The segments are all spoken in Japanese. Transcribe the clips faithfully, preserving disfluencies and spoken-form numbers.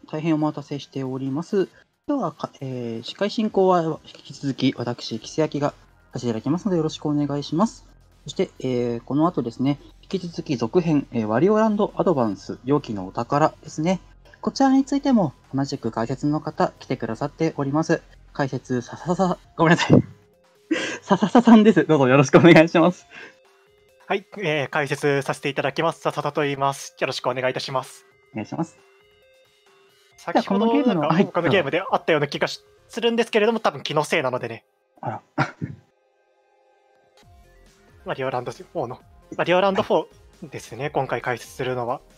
大変お待たせしております。今日はか、えー、司会進行は引き続き私、キセヤキがさせていただきますのでよろしくお願いします。そして、えー、この後ですね、引き続き続編、えー、ワリオランドアドバンス、容器のお宝ですね。こちらについても同じく解説の方来てくださっております。解説、さささ、ごめんなさい。ささささんです。どうぞよろしくお願いします。 はい、えー、解説させていただきます。さささと言います。よろしくお願いいたします。 お願いします。 先ほどなんか他のゲームであったような気がするんですけれども、多分気のせいなのでね。 あら。 マリオランドフォーの、マリオランドフォーですね、今回解説するのは。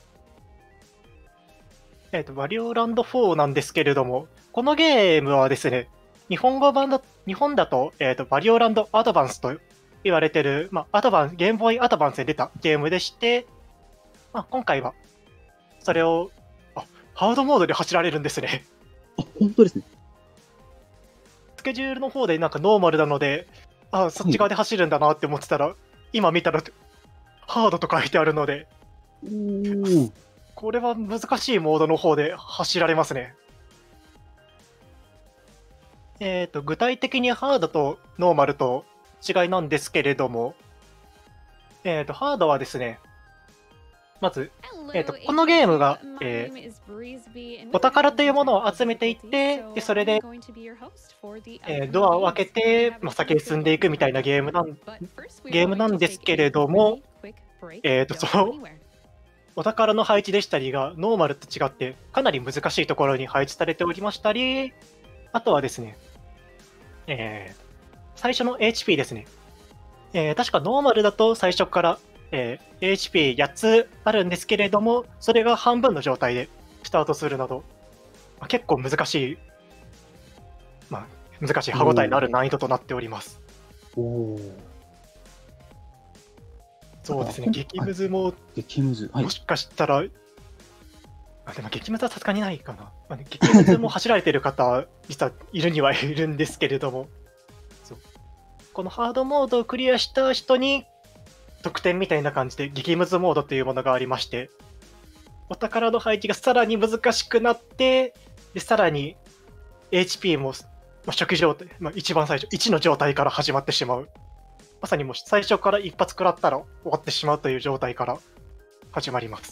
えっと、マリオランドフォーなんですけれども、このゲームはですね、日本語版だ、日本だと、えっと、マリオランドアドバンスと言われてる、まあ、アドバンス、ゲームボーイアドバンスで出たゲームでして、まあ、今回は、それを、あ、ハードモードで走られるんですね。 あ、本当ですね。 スケジュールの方でなんかノーマルなので、あ、そっち側で走るんだなって思ってたら、今見たら、ハードと書いてあるので、 おこれは難しいモードの方で走られますね。えっと、具体的にハードとノーマルと違いなんですけれども、えっと、ハードはですね、まず、えっと、このゲームが、えー、お宝というものを集めていって、でそれで、えー、ドアを開けて、まあ、先に進んでいくみたいなゲームなんゲームなんですけれども、えっと、その、お宝の配置でしたりが、ノーマルと違って、かなり難しいところに配置されておりましたり、あとはですね、えー、最初の エイチピー ですね。えー、確かノーマルだと最初から、えー、エイチピーはち つあるんですけれども、それが半分の状態でスタートするなど、まあ、結構難しい、まあ、難しい歯応えのある難易度となっております。 おー。 そうですね、激ムズも、 激ムズ、はい、 もしかしたら、あでも激ムズはさすがにないかな。まあね、激ムズも走られてる方、実はいるにはいるんですけれども、そうこのハードモードをクリアした人に、得点みたいな感じで激ムズモードというものがありまして、お宝の配置がさらに難しくなって、でさらに エイチピー も、まあ、初期状態、まあ、一番最初、いちの状態から始まってしまう。まさにもう最初から一発食らったら終わってしまうという状態から始まります。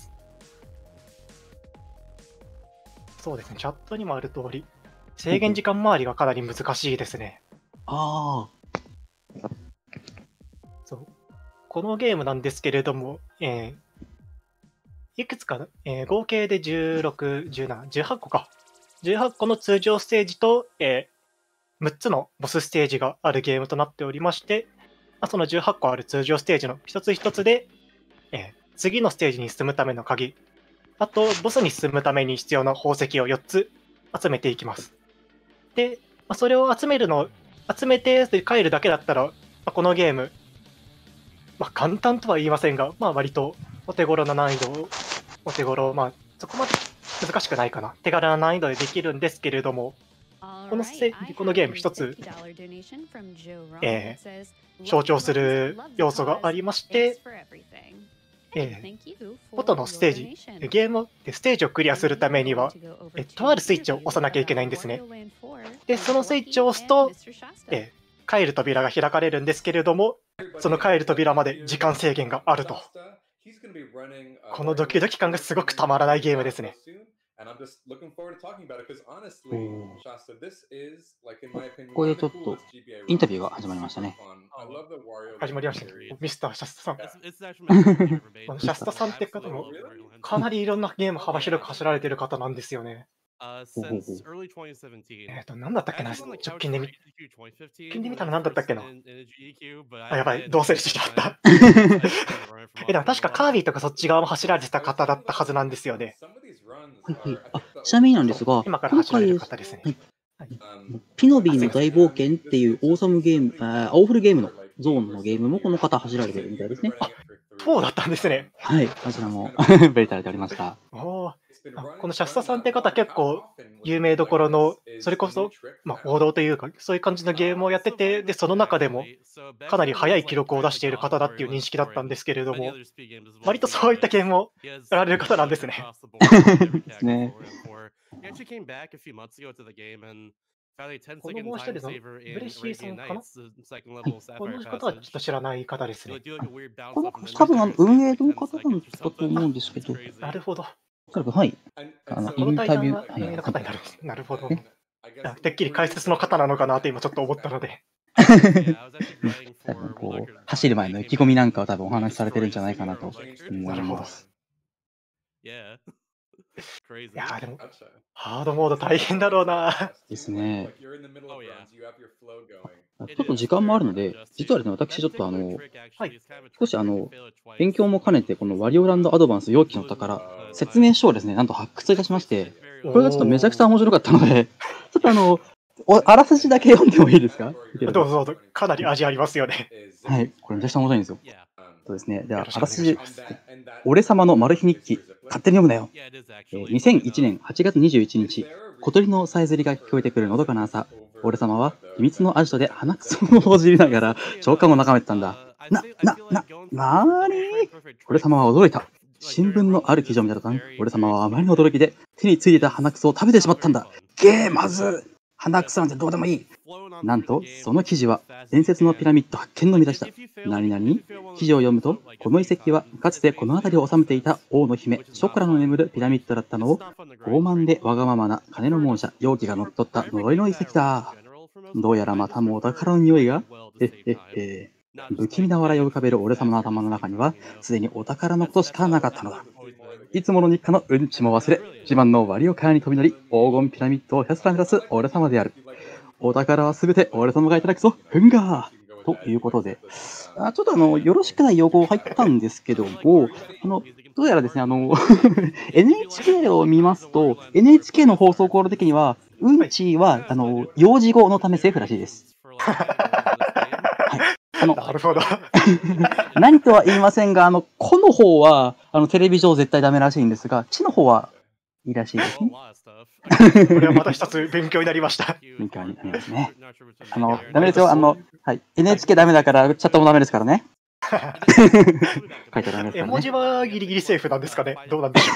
そうですね、チャットにもある通り、制限時間周りがかなり難しいですね。 ああ。 そう。このゲームなんですけれども、えー、いくつか、えー、合計でじゅうろく、じゅうなな、じゅうはっこか。じゅうはっこの通常ステージと、えー、むっつのボスステージがあるゲームとなっておりまして、まあ、そのじゅうはっこある通常ステージの一つ一つで、えー、次のステージに進むための鍵、あとボスに進むために必要な宝石をよっつ集めていきます。で、まあ、それを集めるの、集めて帰るだけだったら、まあ、このゲーム、まあ、簡単とは言いませんが、まあ、割とお手頃な難易度、お手頃、まあ、そこまで難しくないかな。手軽な難易度でできるんですけれども、このせこのゲーム一つ、えー、象徴する要素がありまして、えー、元のステージ、ゲームでステージをクリアするためには、えとあるスイッチを押さなきゃいけないんですね。で、そのスイッチを押すと、えー、帰る扉が開かれるんですけれども、その帰る扉まで時間制限があると。このドキドキ感がすごくたまらないゲームですね。 ここでちょっとインタビューが始まりましたね。 始まりましたね。ミスターシャスタさん。シャスタさんって方もかなりいろんなゲーム幅広く走られてる方なんですよね。えっと、なんだったっけな、直近で見、直近で見たらなんだったっけな。あ、やばい、どうせしちゃった。え、でも確かカービィとかそっち側も走られてた方だったはずなんですよね。 はいはい。あ、ちなみになんですが、 今から走られる方ですね。 はい、ピノビーの大冒険っていうオーサムゲーム、あー、青フルゲームのゾーンのゲームもこの方走られてるみたいですね。 あ、そうだったんですね。 はい、こちらもプレイされておりました。 おこのシャスタさんって方結構有名どころの、それこそ、まあ、王道というか、そういう感じのゲームをやってて、で、その中でもかなり速い記録を出している方だっていう認識だったんですけれども、割とそういったゲームをやられる方なんですね。 ですね。 He actually came back a few months ago to the game and found a ten この second もう一 time 人の saver ブレ in ッシーさん Arabian かな Nights, the second はい。 level この Sapphire 方はちょっ passage. と知らない方ですね。 You like do like a weird bounce この off and then 多分あの fire 運 escape 営 for の like 方 ten なん seconds or だと something. 思うんですけ It's ど、 crazy. なるほど。 おそらくはい。 And, あ and の、 so イこのンタビュー、 対談がはい、 運営のはい。 方になる。なるほど。 I いや guess てっきり解説の方なのかなって今ちょっと思ったので。 Yeah, I was actually playing 多分 for こ World う、 Record 走る five. 前 They の意 came 気込み back なん and かを多分お they 話しされてるん destroyed じゃないか Sigma なと World Record. 思ないるほど。 ます。 Yeah. い Crazy. やでも Gotcha. ハードモード大変だろうな。 ですね。 Like you're in the middle of Oh, yeah. runs, you have your flow going. ちょっと時間もあるので、実はですね、私ちょっとあの、少しあの、勉強も兼ねて、このワリオランドアドバンス容器の宝、説明書をですね、なんと発掘いたしまして、これがちょっとめちゃくちゃ面白かったので、ちょっとあの、おあらすじだけ読んでもいいですか？ どうぞどうぞ。かなり味ありますよね。 はい、これめちゃくちゃ面白いんですよ。 Yeah. そうですね。では、 よろしくお願いあらすじします。 俺様のマル秘日記、勝手に読むなよ。 Yeah, it is えー actually. にせんいちねんはちがつにじゅういちにち、小鳥のさえずりが聞こえてくるのどかな朝、俺様は秘密のアジトで鼻くそをほじりながら長官を眺めてたんだ。な、な、な、なーにー俺様は驚いた。新聞のある記事を見た途端、俺様はあまりの驚きで手についていた鼻くそを食べてしまったんだ。ゲーまず鼻くそなんてどうでもいい。なんと、その記事は伝説のピラミッド発見の見出しだ。何々記事を読むと、この遺跡はかつてこの辺りを治めていた王の姫、ショクラの眠るピラミッドだったのを、傲慢でわがままな金の亡者、容器が乗っ取った呪いの遺跡だ。どうやらまたもお宝の匂いが、えええ、不気味な笑いを浮かべる俺様の頭の中には、すでにお宝のことしかなかったのだ。いつもの日課のうんちも忘れ、自慢のワリオカーに飛び乗り、黄金ピラミッドをひたすら目指す俺様である。お宝はすべて俺様がいただくぞ、ふんがーということで、あちょっとあの、よろしくない用語入ったんですけども、あの、どうやらですね、あの、エヌエイチケー を見ますと、エヌエイチケー の放送コール的には、うんちは、あの、幼児語のためセーフらしいです。あの、 なるほど。 何とは言いませんが、あの、子の方は、あの、テレビ上絶対ダメらしいんですが、地の方はいいらしいですね。 これはまた一つ勉強になりました。 勉強になりますね。あの、ダメですよ。あの、はい。エヌエイチケー ダメだから、チャットもダメですからね。書いてダメですからね。 絵文字はギリギリセーフなんですかね。どうなんでしょ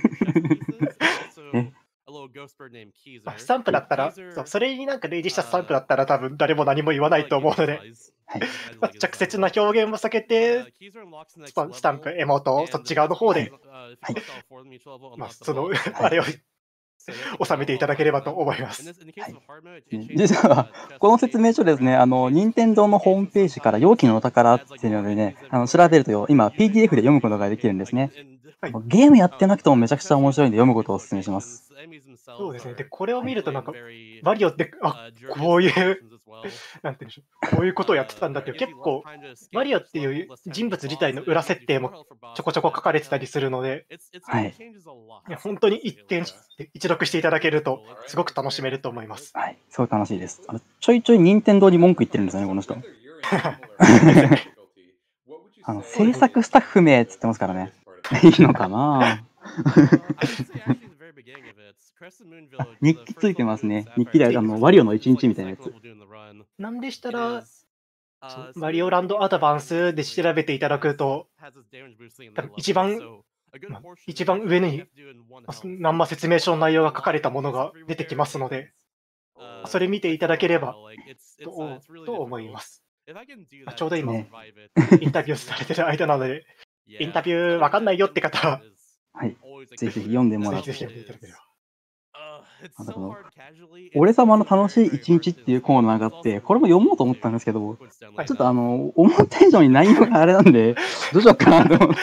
う。 えスタンプだったら、そうそれになんか類似したスタンプだったら多分誰も何も言わないと思うので、 はい。 直接な表現も避けて、スタスタンプ、エモート、そっち側の方で、 はいまあ、その、あれを収めていただければと思います。 実は、この説明書ですね、あの、任天堂のホームページから容器のお宝っていうのでね、あの調べると今、ピーディーエフ で読むことができるんですね。 はい、 ゲームやってなくてもめちゃくちゃ面白いんで読むことをお勧めします。 そうですね。で、これを見るとなんか、マリオって、あ、こういう、なんていうんでしょう、こういうことをやってたんだっていう、結構、マリオっていう人物自体の裏設定もちょこちょこ書かれてたりするので、 はい。 いや本当に一見、一読していただけると、すごく楽しめると思います。 はい、すごい楽しいです。あのちょいちょい任天堂に文句言ってるんですよね、この人。あの制作スタッフ名っつってますからね。いいのかな日記ついてますね。日記であのワリオの一日みたいなやつ。 なんでしたら、ワリオランドアドバンスで調べていただくと、多分一番、ま一番上に何ま説明書の内容が書かれたものが出てきますので、それ見ていただければとと思います。ちょうど今、 ね、 インタビューされてる間なので、インタビューわかんないよって方は、 はい、ぜひぜひ読んでもらって。 ぜひぜひ読んでいただければ。 なんかその俺様の楽しい一日っていうコーナーがあって、これも読もうと思ったんですけど、 はい、 ちょっとあの、思った以上に内容があれなんで、どうしようかなと思って。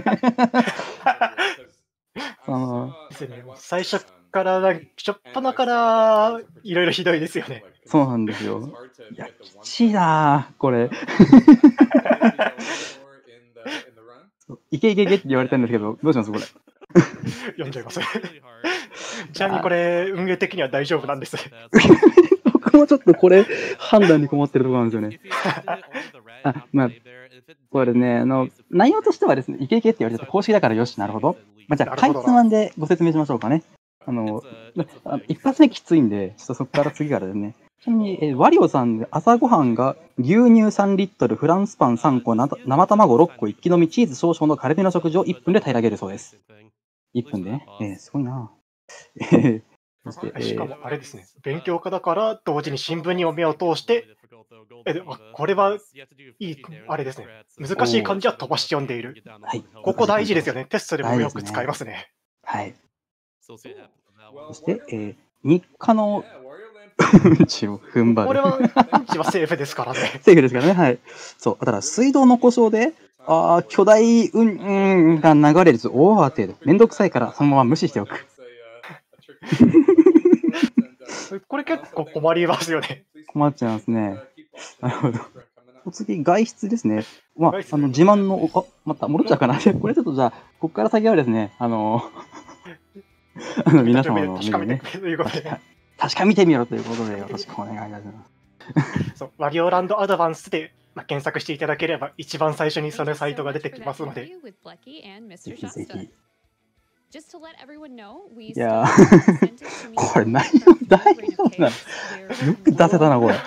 あの最初から、しょっぱなからいろいろひどいですよね。 そうなんですよ。いや、きちいなこれ。いけいけいけって言われてるんですけど、どうしますこれ。 読んじゃいます。ちなみにこれ、運営的には大丈夫なんです。 僕もちょっとこれ、判断に困ってるところなんですよね。あ、まあ、これね、あの、内容としてはですね、いけいけって言われてた公式だからよし、なるほど。まあ、じゃあ、かいつまんでご説明しましょうかね。あの、あ一発目きついんで、ちょっとそこから次からですね。ちなみに、えワリオさんで朝ごはんが牛乳さんリットル、フランスパンさんこ、な生卵ろっこ、一気飲み、チーズ少々のカルビの食事をいっぷんで平らげるそうです。いっぷんでね。えー、すごいな。えーそして、えしかー、 もあれですね、勉強家だから同時に新聞にも目を通して、えであこれはいい、あれですね、難しい漢字は飛ばし読んでいる。 はい。 ここ大事ですよね。テストでも大事ですねよく使いますね。 はい。 So see what happens with that そ one. して、えー、日課のうんちを踏ん張る。 これは、うんちはセーフですからね。 セーフですからね。はい。そう。ただ、水道の故障で、ああ、巨大うん、うんが流れると大慌てで、めんどくさいからそのまま無視しておく。 これ結構困りますよね。 困っちゃいますね。なるほど。お次、外出ですね。まあ外、出あの、自慢の、あ、また戻っちゃうかな。これちょっとじゃあ、ここから先はですね、あの、あの皆様の目確かめてでね、 くれということで。 確か確かめてみろということで、よろしくお願いいたします。 そう、ワリオランドアドバンスで、まあ、検索していただければ、一番最初にそのサイトが出てきますので。 ぜひぜひ。いいややー、これ内容大丈夫なの？よく出せたな、これ。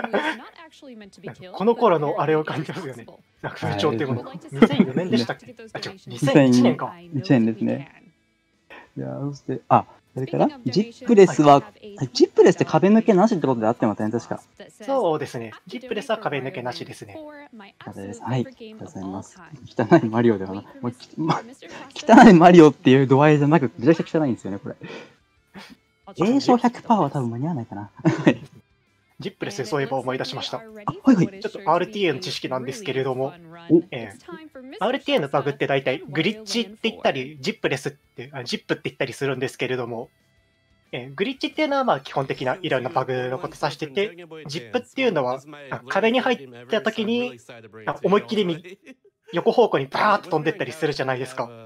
この頃のあれを感じますよね。なんか風潮っていうもの。 はいにせんよねんでしたっけ？あ、違う、にせんいちねんか。 いちねんですね。いやー、そして、あ、それから、ジップレスは、ジップレスって壁抜けなしってことであってません、確か。 そうですね。ジップレスは壁抜けなしですね。 はい、ありがとうございます。汚いマリオではなく、もうきま、汚いマリオっていう度合いじゃなく、めちゃくちゃ汚いんですよね、これ。栄唱 ひゃくパーセント は多分間に合わないかな。 ジップレスでそういえば思い出しました。 あ、はいはい。 ちょっと アールティーエー の知識なんですけれども、えー アールティーエー のバグって大体グリッチって言ったり、ジップレスって、あジップって言ったりするんですけれども、えーグリッチっていうのはまあ基本的ないろんなバグのこと指してて、ジップっていうのはあ壁に入った時にあ思いっきりみ横方向にバーッと飛んでったりするじゃないですか。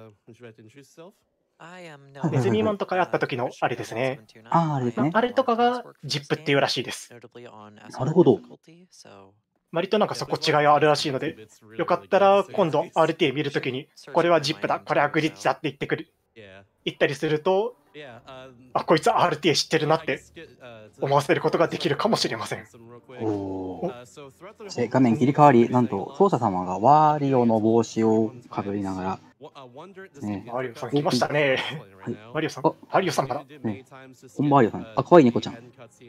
ネズミモンとかやった時のあれですね。 あー、あれですね。 あれとかがジップっていうらしいです。 なるほど。 割となんかそこ違いあるらしいので、よかったら今度 アールティーエー 見るときに、これはジップだ、これはグリッチだって言ってくる、言ったりすると、あ、こいつ アールティーエー 知ってるなって思わせることができるかもしれません。 おー。そして画面切り替わり、なんと奏者様がワーリオの帽子をかぶりながら、ね、 マリオさん来ましたね。 はい、 マリオさん、マリオさんから。 ね、こんばんはマリオさん。あ、かわいい猫ちゃん。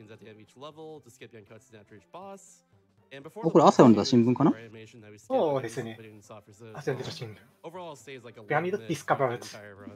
これ朝読んだ新聞かな？ そうですね。朝読んでた新聞。ピラミッドディスカバーズ。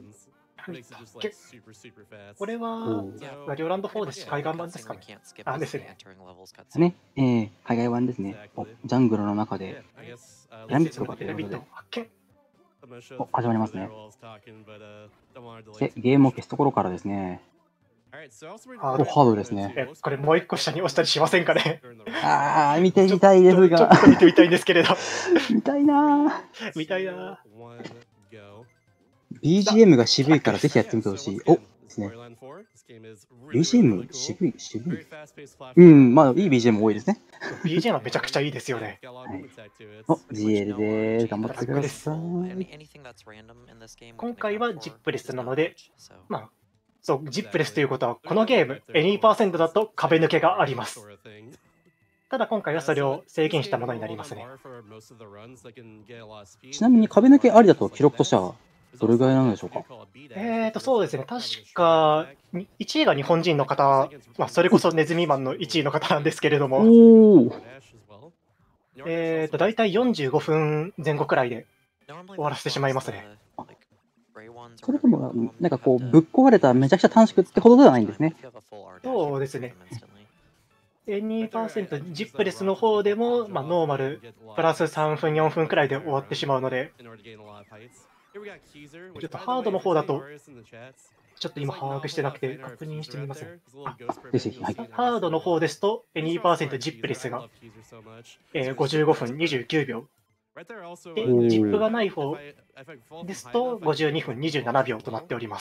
これは、ワリオランドフォーですし、海岸版ですかね。あ、ですね。 ね、えー、海外版ですね。お、ジャングルの中で、ピラミッドがということで。 発見。 お、始まりますね。で、ゲームを消すところからですね。 ハお、ハードですね。 え、これもう一個下に押したりしませんかね。 あー、見てみたいですが。 ちょっと見てみたいんですけれど。 見たいなー。見たいなー。 ビージーエム が渋いからぜひやってみてほしい。おですね。ビージーエム 渋い、渋い。うん、まあいい ビージーエム 多いですね。 ビージーエム はめちゃくちゃいいですよね。 はい、お、ジーエル でーす。頑張ってください。 今回はジップレスなので、まあ、そう、ジップレスということは、このゲーム、にパーセント だと壁抜けがあります。ただ今回はそれを制限したものになりますね。 ちなみに壁抜けありだと記録としてはどれぐらいなのでしょうか？ えーと、そうですね。確か、いちいが日本人の方、まあ、それこそネズミマンのいちいの方なんですけれども、 おえーと、だいたいよんじゅうごふんぜん後くらいで終わらせてしまいますね。 それとも、なんかこう、ぶっ壊れためちゃくちゃ短縮ってほどではないんですね。 そうですね。にパーセント、ジップレスの方でも、まあ、ノーマル、プラスさんぷん、よんぷんくらいで終わってしまうので、ちょっとハードの方だと、ちょっと今把握してなくて確認してみません。あ、 ぜひ、はい。 ハードの方ですと、にパーセント ジップレスが、えー、ごじゅうごふんにじゅうきゅうびょう。で、ジップがない方ですと、ごじゅうにふんにじゅうななびょうとなっております。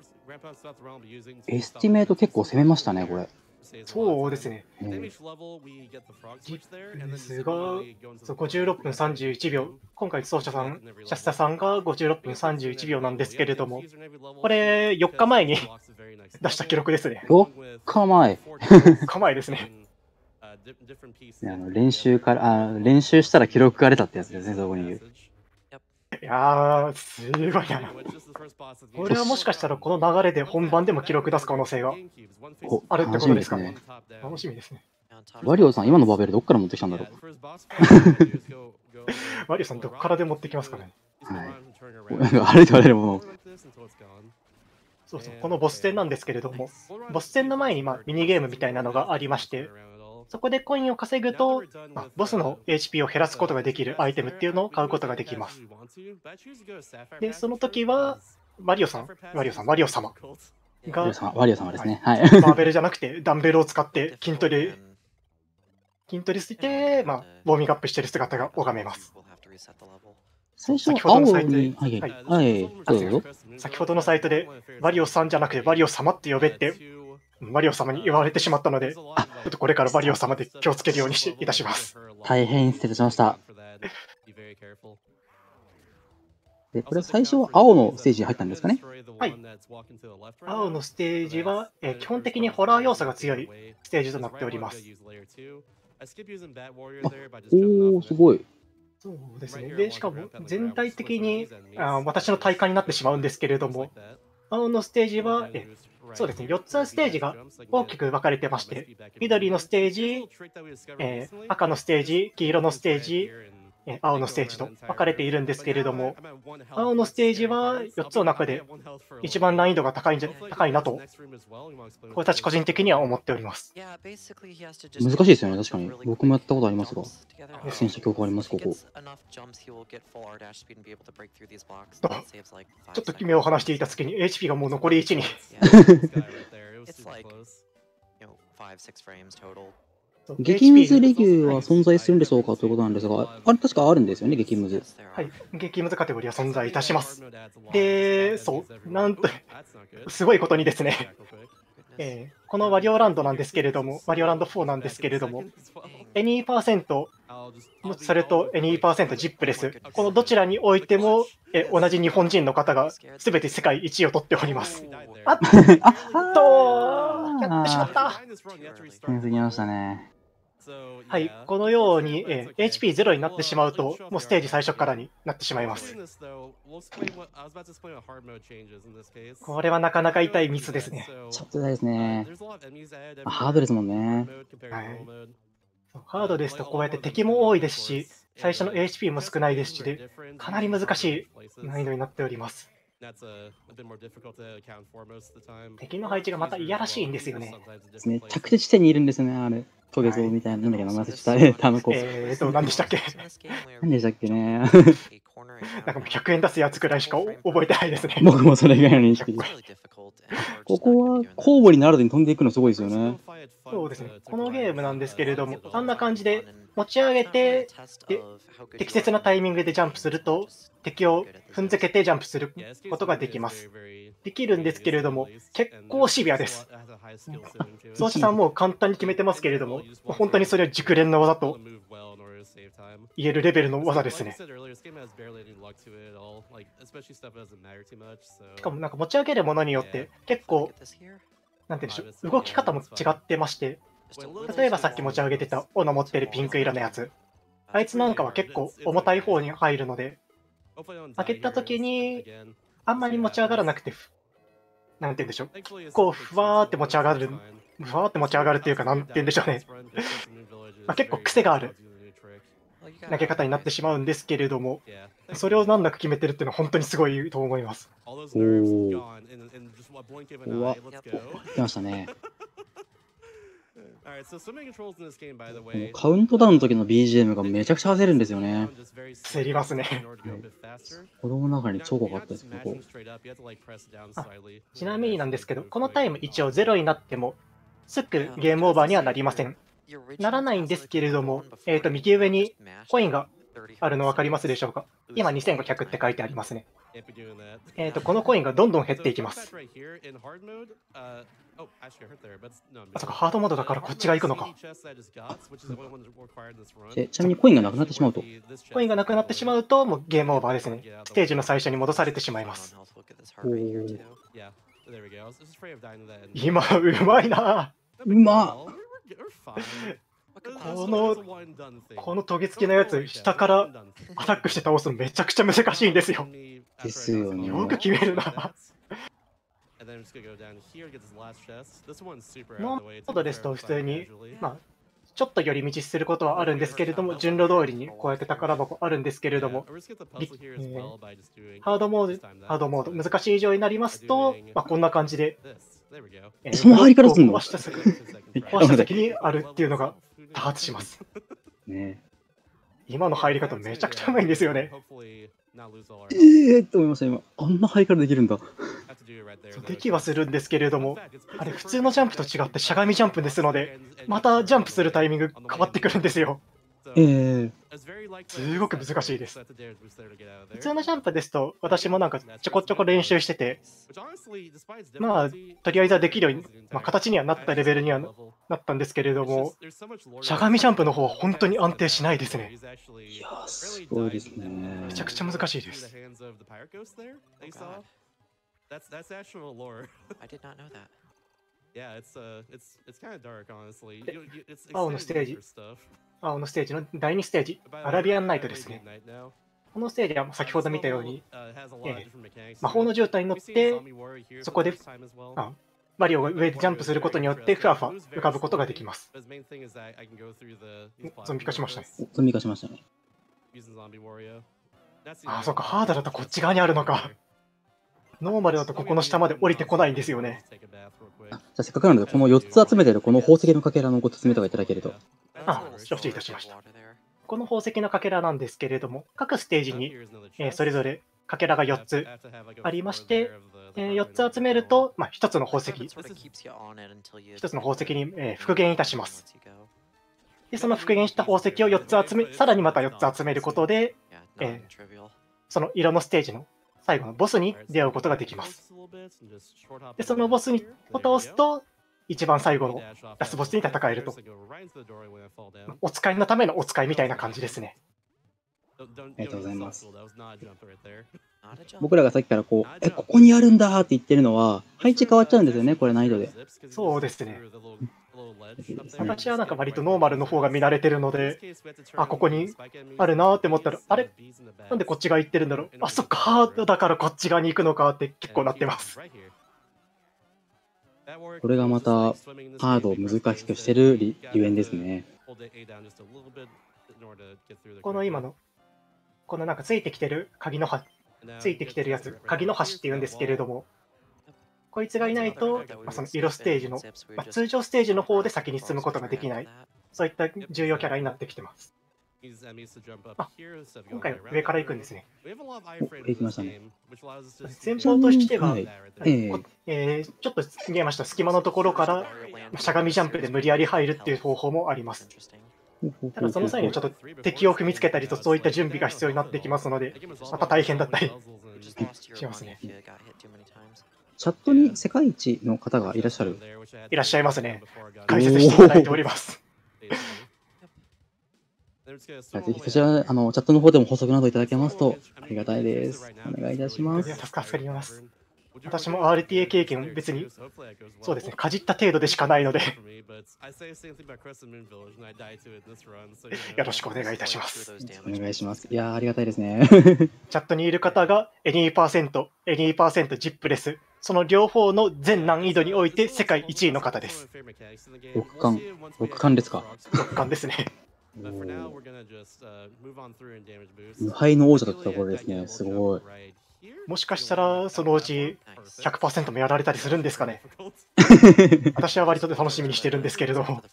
エスティメート結構攻めましたね、これ。 そうですね。 うん、 ジップレスがそうごじゅうろっぷんさんじゅういちびょう、今回奏者さん、シャスタさんがごじゅうろっぷんさんじゅういちびょうなんですけれども、これよっかまえに出した記録ですね。 よっかまえ。 よっかまえですね。 あの練習からあ、練習したら記録が出たってやつですね、そこに言う。 いやー、すごいな。 これはもしかしたらこの流れで本番でも記録出す可能性がおあるってことですかね。楽しみですね。 ワリオさん、今のバベルどっから持ってきたんだろう。 ワリオさん、どこからで持ってきますかね。 はい。なんか歩いてられるもの。 そうそう、このボス戦なんですけれども、ボス戦の前にまあミニゲームみたいなのがありまして、そこでコインを稼ぐと、まあ、ボスの エイチピー を減らすことができるアイテムっていうのを買うことができます。で、その時は、ワリオさん、ワリオさん、ワリオ様が、 ワリオ様、ワリオ様ですね。はい。 バーベルじゃなくてダンベルを使って筋トレ、筋トレして、まあ、ウォーミングアップしている姿が拝めます。 最初先ほどのサイトで青に、はい、はい、はい、どうぞ。 先ほどのサイトで、ワリオさんじゃなくてワリオ様って呼べって、ワリオ様に言われてしまったので、ちょっとこれからワリオ様で気をつけるようにしいたします。 大変失礼しました。で、これ最初は青のステージに入ったんですかね。 はい。青のステージは、えー基本的にホラー要素が強いステージとなっております。 あ、おー、すごい。 そうですね。で、しかも全体的にあー私の体感になってしまうんですけれども、青のステージは、えそうですね、よっつステージが大きく分かれてまして、緑のステージ、えー赤のステージ、黄色のステージ、えー青のステージと分かれているんですけれども、青のステージはよっつの中で一番難易度が高いんじゃ高いなと、私たち個人的には思っております。 難しいですよね、確かに。僕もやったことありますが。苦戦した記憶があります、ここ。 ちょっと目を離していた隙に エイチピー がもう残りいちに。 激ムズレギュは存在するんでしょうかということなんですが、あれ確かあるんですよね、激ムズ。 はい、激ムズカテゴリーは存在いたします。で、そう、なんと、すごいことにですね、えーこのワリオランドなんですけれども、ワリオランドフォーなんですけれども、エニーパーセント、それとエニーパーセントジップレス、このどちらにおいても、え同じ日本人の方がすべて世界一位を取っております。あっと、やってしまった。 見すぎましたね。 はい、このように、えー、エイチピーゼロ になってしまうと、もうステージ最初からになってしまいます。これはなかなか痛いミスですね。 ちょっと痛いですね。ハードですもんね。 はい、ハードですと、こうやって敵も多いですし、最初の エイチピー も少ないですしで、かなり難しい難易度になっております。敵の配置がまたいやらしいんですよね。 ね、着地地点にいるんですよね、あれ。トゲゾウみたいな、なんだっけ、名前忘れちゃった。あの子。 えーと、何でしたっけ何でしたっけね。 なんかひゃくえん出すやつくらいしか覚えてないですね。 僕もそれ以外の認識で。ここは交互にならずに飛んでいくのすごいですよね。 そうですね。このゲームなんですけれども、あんな感じで持ち上げて、で適切なタイミングでジャンプすると、敵を踏んづけてジャンプすることができます。できるんですけれども、結構シビアです。奏者さんも簡単に決めてますけれども、本当にそれは熟練の技と言えるレベルの技ですね。しかもなんか持ち上げるものによって結構、なんて言うんでしょう、動き方も違ってまして、例えばさっき持ち上げてた斧の持ってるピンク色のやつ、あいつなんかは結構重たい方に入るので、開けた時にあんまり持ち上がらなくて、なんて言うんでしょう、こうふわーって持ち上がる、ふわーって持ち上がるっていうか、なんて言うんでしょうね。まあ結構癖がある投げ方になってしまうんですけれども、それを難なく決めてるっていうのは本当にすごいと思います。 おー。うわ、来ましたね。カウントダウンの時の ビージーエム がめちゃくちゃ焦るんですよね。 焦りますね。 子供の中に超怖かったです、ここ。 ちなみになんですけど、このタイム一応ゼロになっても、すぐゲームオーバーにはなりません。ならないんですけれども、えーと、右上にコインがあるの分かりますでしょうか。今にせんごひゃくって書いてありますね。えーと、このコインがどんどん減っていきます。あ、そっか、ハードモードだからこっちが行くのか。 え、ちなみにコインがなくなってしまうとコインがなくなってしまうと、もうゲームオーバーですね。ステージの最初に戻されてしまいます。今、うまいな。 うまっ。 この、このトゲ付きのやつ、下からアタックして倒すのめちゃくちゃ難しいんですよ。 ですよね。 よく決めるな。ノーモードですと普通に、まあ、ちょっと寄り道することはあるんですけれども、順路通りにこうやって宝箱あるんですけれども、えーハードモード、ハードモード、難しい以上になりますと、まあ、こんな感じで、えーその入りからすんの壊した先壊した先にあるっていうのが多発します。 ね。 今の入り方めちゃくちゃうまいんですよね。 ええー、と思いました、今。あんな入りからできるんだ。 できはするんですけれども、あれ普通のジャンプと違ってしゃがみジャンプですので、またジャンプするタイミング変わってくるんですよ。 ええー、 すごく難しいです。普通のジャンプですと、私もなんかちょこちょこ練習してて、まあ、とりあえずはできるように、まあ、形にはなったレベルにはなったんですけれども、しゃがみジャンプの方は本当に安定しないですね。 いや、すごいですね。 めちゃくちゃ難しいです。青のステージ、青のステージのだいにステージ、アラビアンナイトですね。このステージは先ほど見たように、えー、魔法の絨毯に乗って、そこであマリオが上でジャンプすることによって、ふわふわ浮かぶことができます。ゾンビ化しましたね。 ゾンビ化しましたね。 ああ、そうか、ハードだとこっち側にあるのか。ノーマルだとここの下まで降りてこないんですよね。 あ、じゃあせっかくなので、このよっつ集めてるこの宝石のかけらのご説明とかいただけると。 あ、承知いたしました。この宝石のかけらなんですけれども、各ステージに、えー、それぞれかけらがよっつありまして、えー、よっつ集めると、まあ、ひとつの宝石、ひとつの宝石に、えー、復元いたします。で、その復元した宝石をよっつ集め、さらにまたよっつ集めることで、えー、その色のステージの最後のボスに出会うことができます。で、そのボスにを倒すと、一番最後のラスボスに戦えると。お使いのためのお使いみたいな感じですね。 ありがとうございます。僕らがさっきからこう、え、ここにあるんだって言ってるのは、配置変わっちゃうんですよね、これ難易度で。 そうですね。私はなんか割とノーマルの方が見慣れてるので、あ、ここにあるなーって思ったら、あれなんでこっち側行ってるんだろう、あ、そっか、ハードだからこっち側に行くのかって結構なってます。 これがまたハードを難しくしてるゆえんですね。 この今の、このなんかついてきてる鍵の端、ついてきてるやつ、鍵の端って言うんですけれども、こいつがいないと、まあ、その色ステージの、まあ、通常ステージの方で先に進むことができない、そういった重要キャラになってきてます。あ、今回は上から行くんですね。 行きましたね。 戦法としては、 はい、えーえー、ちょっと見えました隙間のところからしゃがみジャンプで無理やり入るっていう方法もあります。ただその際にはちょっと敵を踏みつけたりとそういった準備が必要になってきますので、また大変だったりしますね。 チャットに世界一の方がいらっしゃる？ いらっしゃいますね。解説していただいております。 ぜひそちらあのチャットの方でも補足などいただけますとありがたいです。お願いいたします。 助かります。私も アールティーエー 経験別にそうですね、かじった程度でしかないのでよろしくお願いいたします。 お願いします。いやーありがたいですね。 チャットにいる方がエニーパーセント、エニーパーセントジップレス、その両方の全難易度において世界いちいの方です。 ろくかん、ろくかんですか。 ろっかんですね。 無敗の王者だったところですね。すごい。 もしかしたらそのうち ひゃくパーセント もやられたりするんですかね。私は割と楽しみにしてるんですけれども。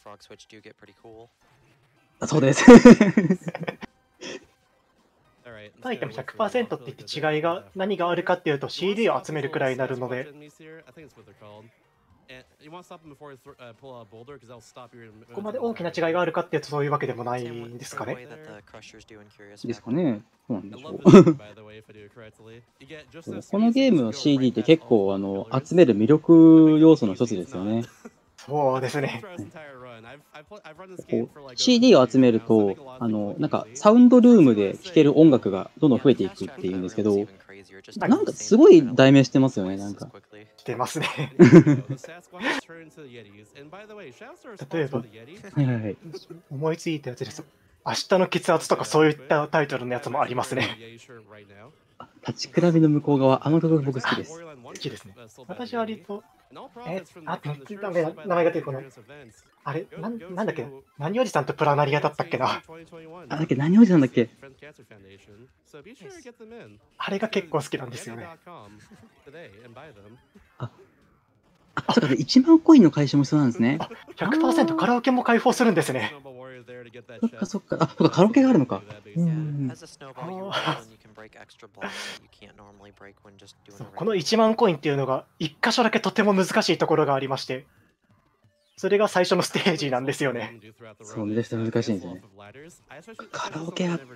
そうです。 アイテム ひゃくパーセント って言って違いが何があるかっていうと シーディー を集めるくらいになるので、ここまで大きな違いがあるかっていうとそういうわけでもないんですかね。 ですかね。そうなんでしょう。このゲームの シーディー って結構あの集める魅力要素の一つですよね。 そうですね。 こう シーディー を集めるとあのなんかサウンドルームで聴ける音楽がどんどん増えていくっていうんですけど、 なんかすごい題名してますよね、なんか。 してますね。 The Sasquatch turn to the Yetis. And by the way, shouts to 例え response ば to the Yeti. はいはいはい。 思いついたやつです。明日の血圧とかそういったタイトルのやつもありますね。 立ち比べの向こう側、あの曲僕好きです。 好きですね。私は割と、え、あ、ダメだ、名前が出てこない。あれ、なん、なんだっけ、何おじさんとプラナリアだったっけな。 あ、だっけ、何おじさんだっけ。 あれが結構好きなんですよね。 あ、あ、そうか、いちまんコインの回収も必要なんですね。 あ、ひゃくパーセント カラオケも開放するんですね。 そっかそっか、あ、そっか、カラオケがあるのか。うん。 そう、このいちまんコインっていうのがいっ箇所だけとても難しいところがありまして、それが最初のステージなんですよね。 そう、めちゃくちゃ難しいんですね。カラオケあった。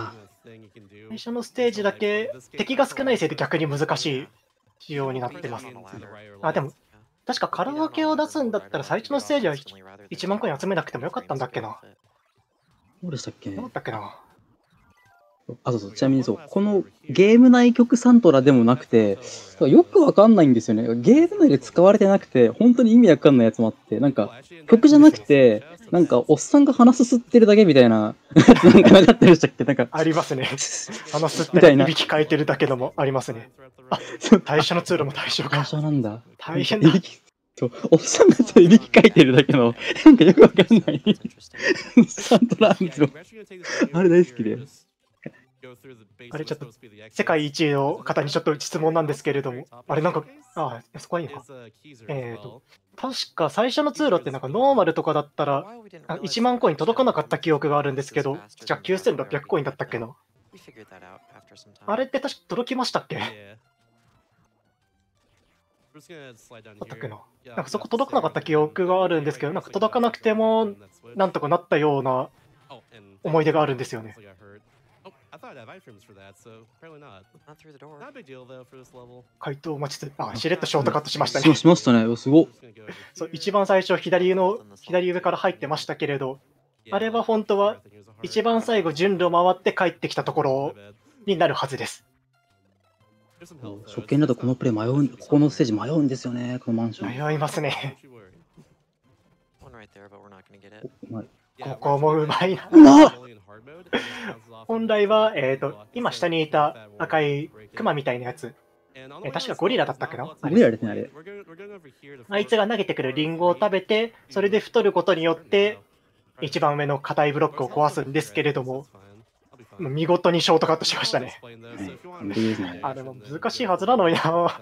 最初のステージだけ敵が少ないせいで逆に難しい仕様になってます。あ、でも、確かカラオケを出すんだったら最初のステージはいちまんコイン集めなくてもよかったんだっけな。 どうでしたっけね。 どうだったっけな。 あ、そうそう、ちなみにそう、このゲーム内曲サントラでもなくて、よくわかんないんですよね。ゲーム内で使われてなくて、本当に意味わかんないやつもあって、なんか、曲じゃなくて、なんか、おっさんが鼻すすってるだけみたいな、なんかなかったでしたっけ。なんか、 ありますね。鼻すったり、いびきかいてるだけのもありますね。あ、対象の通路も対象か。 対象なんだ。 大変だ。 そう、おっさんがそういびきかいてるだけの、なんかよくわかんないサントラなんですよ。あれ大好きで。 あれちょっと世界一位の方にちょっと質問なんですけれども、あれなんか、あ、そこはいいのか。えっと、確か最初の通路ってなんかノーマルとかだったらいちまんコイン届かなかった記憶があるんですけど、じゃあきゅうせんろっぴゃくコインだったっけな。あれって確か届きましたっけ。だったっけな。なんかそこ届かなかった記憶があるんですけど、なんか届かなくてもなんとかなったような思い出があるんですよね。回答待ちつ、あ、しれっとショートカットしましたね。 しましたね。すご。 そう、一番最初左の左上から入ってましたけれど、あれは本当は一番最後順路を回って帰ってきたところになるはずです。 初見だとこのプレイ迷う、ここのステージ迷うんですよね、このマンション。 迷いますね。 うまい。 ここもうまいな。 うまっ。 本来は、えっと、今下にいた赤いクマみたいなやつ、え確かゴリラだったっけな。 ゴリラですね、あれ。 あいつが投げてくるリンゴを食べて、それで太ることによって、一番上の硬いブロックを壊すんですけれども、見事にショートカットしましたね。あれも難しいはずなのにな。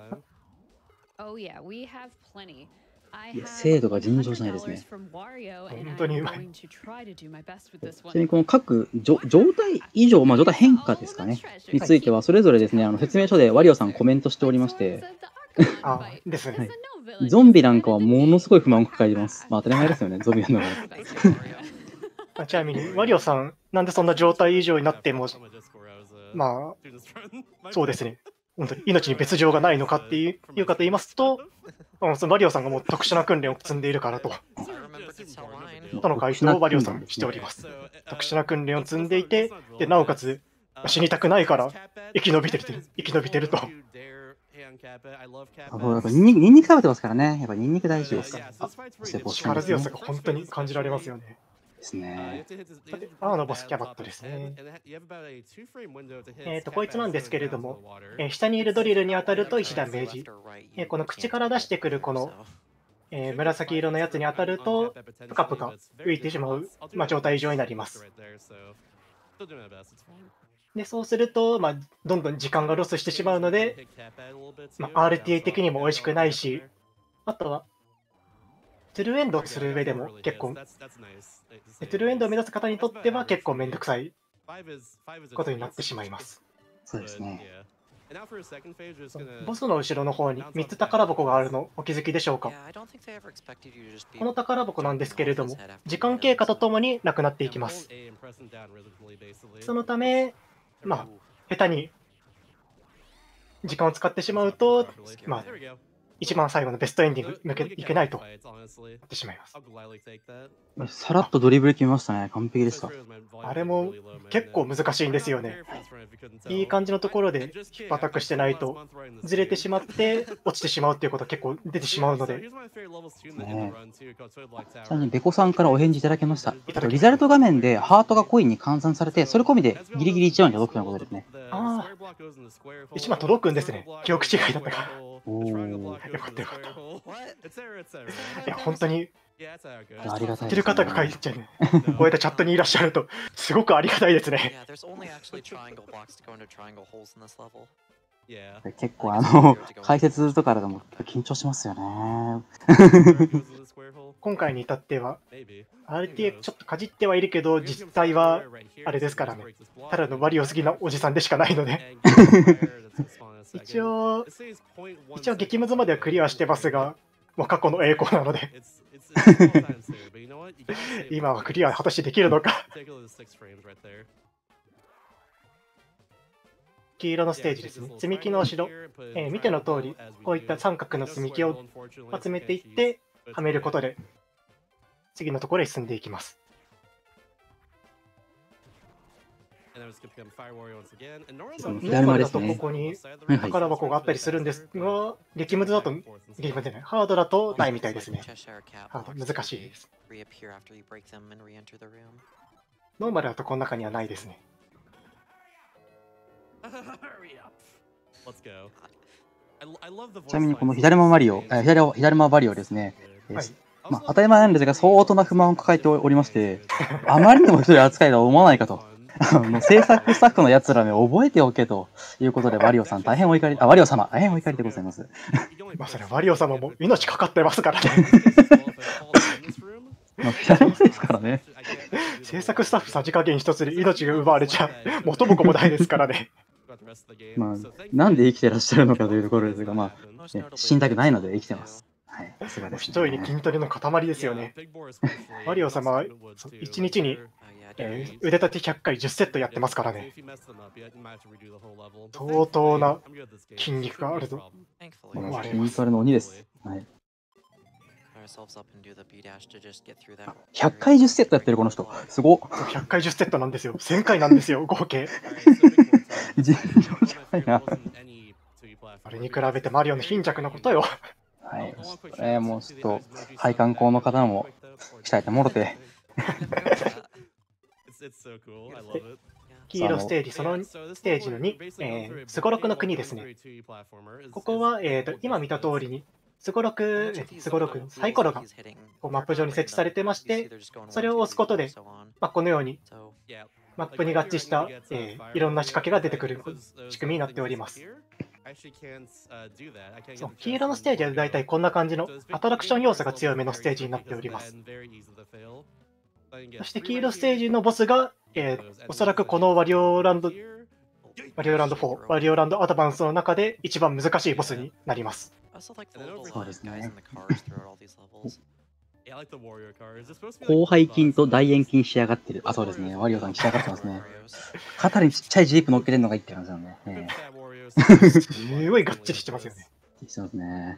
いや、精度が尋常じゃないですね。 本当にうまい。 ちなみにこの各状態異常、まあ、状態変化ですかね、については、それぞれですね、あの説明書でワリオさんコメントしておりまして、 あですね、 はい、ゾンビなんかはものすごい不満を抱えてます。まあ当たり前ですよね、ゾンビなんだから。 ちなみに、ワリオさん、なんでそんな状態異常になっても、まあ、そうですね、本当に命に別状がないのかっていうかと言いますと、そのワリオさんがもう特殊な訓練を積んでいるからと。との回答をワリオさんしております。特殊な訓練を積んでいて、でなおかつ死にたくないから生き延びてる、生き延びてると。 あ、やっぱニンニク、ニンニク食べてますからね。やっぱニンニク大事ですから。 力強さが本当に感じられますよね。 ですね。 アーのボスキャバットですね。えっと、こいつなんですけれども、えー、下にいるドリルに当たるといちダメージ。えー、この口から出してくるこの、えー、紫色のやつに当たると、プカプカ浮いてしまう、まあ、状態異常になります。で、そうすると、まあ、どんどん時間がロスしてしまうので、まあ、アールティー 的にも美味しくないし、あとは、トゥルーエンドをする上でも結構、トゥルーエンドを目指す方にとっては結構めんどくさいことになってしまいます。 そうですね。 ボスの後ろの方にみっつ宝箱があるのお気づきでしょうか。この宝箱なんですけれども、時間経過とともになくなっていきます。そのため、まあ、下手に時間を使ってしまうと、まあ、 一番最後のベストエンディング向けいけないとなってしまいます。 さらっとドリブル決めましたね。完璧でした。 あれも結構難しいんですよね。いい感じのところでヒップアタックしてないとずれてしまって落ちてしまうっていうことが結構出てしまうので。 ね、ちなみにベコさんからお返事いただきました。リザルト画面でハートがコインに換算されて、それ込みでギリギリいちまんに届くということですね。 ああ、いちまん届くんですね。記憶違いだったから。 おお、 よかったよかった。いや、本当に、 ありがたい。 知ってる方が書いてね、こうやってチャットにいらっしゃると、すごくありがたいですね。 結構、あの、解説とかでも緊張しますよね。 今回に至っては、アールティーエックス ちょっとかじってはいるけど、実際はあれですからね。ただのワリオ好きなおじさんでしかないので。一応、一応激ムズまではクリアしてますが、もう過去の栄光なので今はクリア果たしてできるのか黄色のステージですね。積み木のお城、えー、見ての通り、こういった三角の積み木を集めていって、はめることで、次のところへ進んでいきます。 左回りですね。 ここに宝箱があったりするんですが、激ムズだと、激ムズじゃない、ハードだとないみたいですね。ハード難しいです。ノーマルだとこの中にはないですね。 ちなみにこの左回りを、左左回りをですね、はい、まあ、当たり前なんですが、相当な不満を抱えておりまして、あまりにもひどい扱いだと思わないかと。もう制作スタッフのやつらね、覚えておけということで、ワリオさん、大変お怒り、あ、ワリオ様、大変お怒りでございます。 まあ、それ、ワリオ様も命かかってますからね。 まあ、左ですからね。 制作スタッフさじ加減一つで命が奪われちゃ、元も子もないですからね。 まあ、なんで生きてらっしゃるのかというところですが、まあ、ね、死にたくないので生きてます。はい、さすがですね。 一人に筋トレの塊ですよね。ワリオ様は一日に、えー、腕立てひゃっかいじゅっセットやってますからね。相当な筋肉があると思われます。 筋トレの鬼です。はい、ひゃっかいじゅっセットやってるこの人、すごっ。 ひゃっかいじゅっセットなんですよ。せんかいなんですよ、合計。 尋常じゃないな。 あれに比べてマリオの貧弱なことよ。 はい、えー、もうちょっと配管工の方も鍛えてもろて。 黄色ステージ、そのステージのに、すごろくの国ですね。ここは、えー、と今見た通りに、すごろく、すごろく、サイコロがこうマップ上に設置されてまして、それを押すことで、まあ、このようにマップに合致した、えー、いろんな仕掛けが出てくる仕組みになっております。そう、黄色のステージはだいたいこんな感じのアトラクション要素が強めのステージになっております。そして黄色ステージのボスが、えー、おそらくこのワリオランド、ワリオランドフォー、ワリオランドアドバンスの中で一番難しいボスになります。 そうですね。広背筋と大円筋仕上がってる。あ、そうですね。ワリオさん仕上がってますね。肩にちっちゃいジープ乗っけてるのがいいって感じだね。ねすごいがっちりしてますよね。 してますね。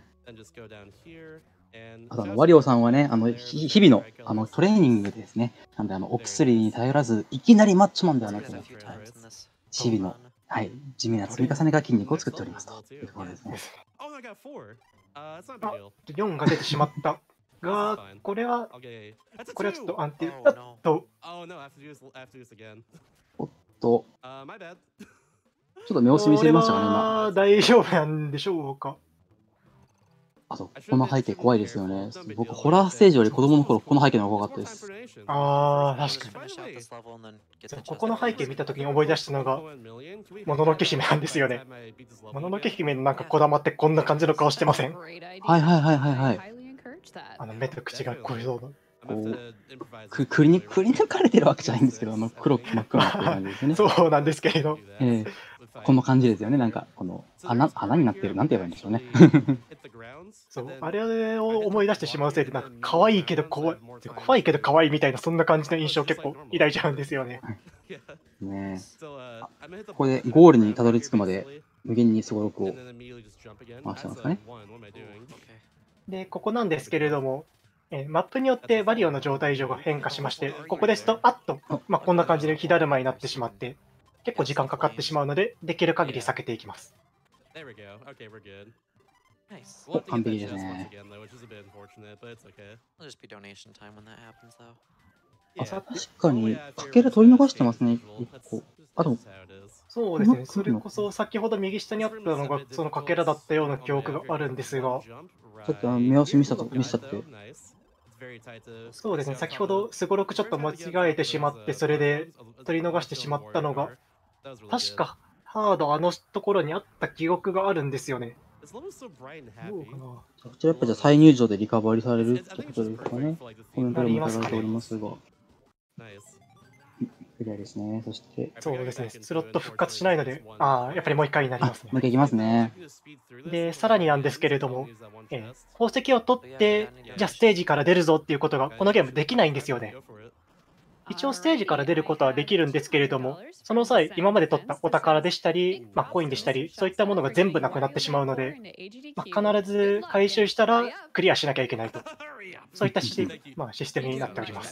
あとあのワリオさんはね、あの日々のあのトレーニングですね。なんであのお薬に頼らず、いきなりマッチョマンではなく、はい、日々の、はい、地味な積み重ねが筋肉を作っておりますというところですね。 あ、よんが出てしまったが、これは、これはちょっと安定、あっと、 おっと、ちょっと目をし見せましたかね、今。 大丈夫なんでしょうか。 あと、この背景怖いですよね。僕、ホラーステージより子供の頃、この背景の方が怖かったです。 ああ、確かに。ここの背景見たときに思い出したのが、もののけ姫なんですよね。もののけ姫のなんかこだまってこんな感じの顔してません？ はいはいはいはいはい。 あの目と口がこういうの。 こうくくりにくり抜かれてるわけじゃないんですけど、あの黒く真っ黒なっていう感じですよね。 そうなんですけれど。 えー、この感じですよね。なんかこの穴穴になってる、なんて言えばいいんでしょうね。 そう、あれを思い出してしまうせいで、なんか可愛いけど怖い、怖いけど可愛いみたいなそんな感じの印象を結構抱いちゃうんですよね。 ねえ。ここでゴールにたどり着くまで無限にすごろくを and then immediately just jump again. 回して That's ます a かね。 one. What am I doing? Okay. で、ここなんですけれども、えーマップによってバリオの状態上が変化しまして、ここですと、あっと、まあ、こんな感じで火だるまになってしまって、結構時間かかってしまうので、できる限り避けていきます。 There we go. Okay, we're good. Nice. We'll have to get that 完璧です chest ね。 once again, though, which is a bit unfortunate, but it's okay. It'll just be donation time when that happens, though. あ Yeah. 確か Oh, に yeah, か if け you're ら取り just 逃 a してますね、 stage 一 visual, 個。 that's あ、で that's も just how it is. そうですね、それこそ先ほど右下にあったのが、そのかけらだったような記憶があるんですが、 ちょっとあの目押し見したと見しちゃって。 そうですね、先ほどすごろくちょっと間違えてしまって、それで取り逃してしまったのが、確かハードあのところにあった記憶があるんですよね。どうかな。 こちらやっぱじゃあ再入場でリカバリーされるってことですかね。コメントでもいただいておりますが。クリアですね。そして、 そうですね、スロット復活しないので、ああ、やっぱりもう一回になりますね。 もう一回いきますね。 で、さらになんですけれども、えー宝石を取って、じゃあステージから出るぞっていうことが、このゲームできないんですよね。一応ステージから出ることはできるんですけれども、その際、今まで取ったお宝でしたり、まあ、コインでしたり、そういったものが全部なくなってしまうので、まあ、必ず回収したらクリアしなきゃいけないと、そういったシステム、まあ、システムになっております。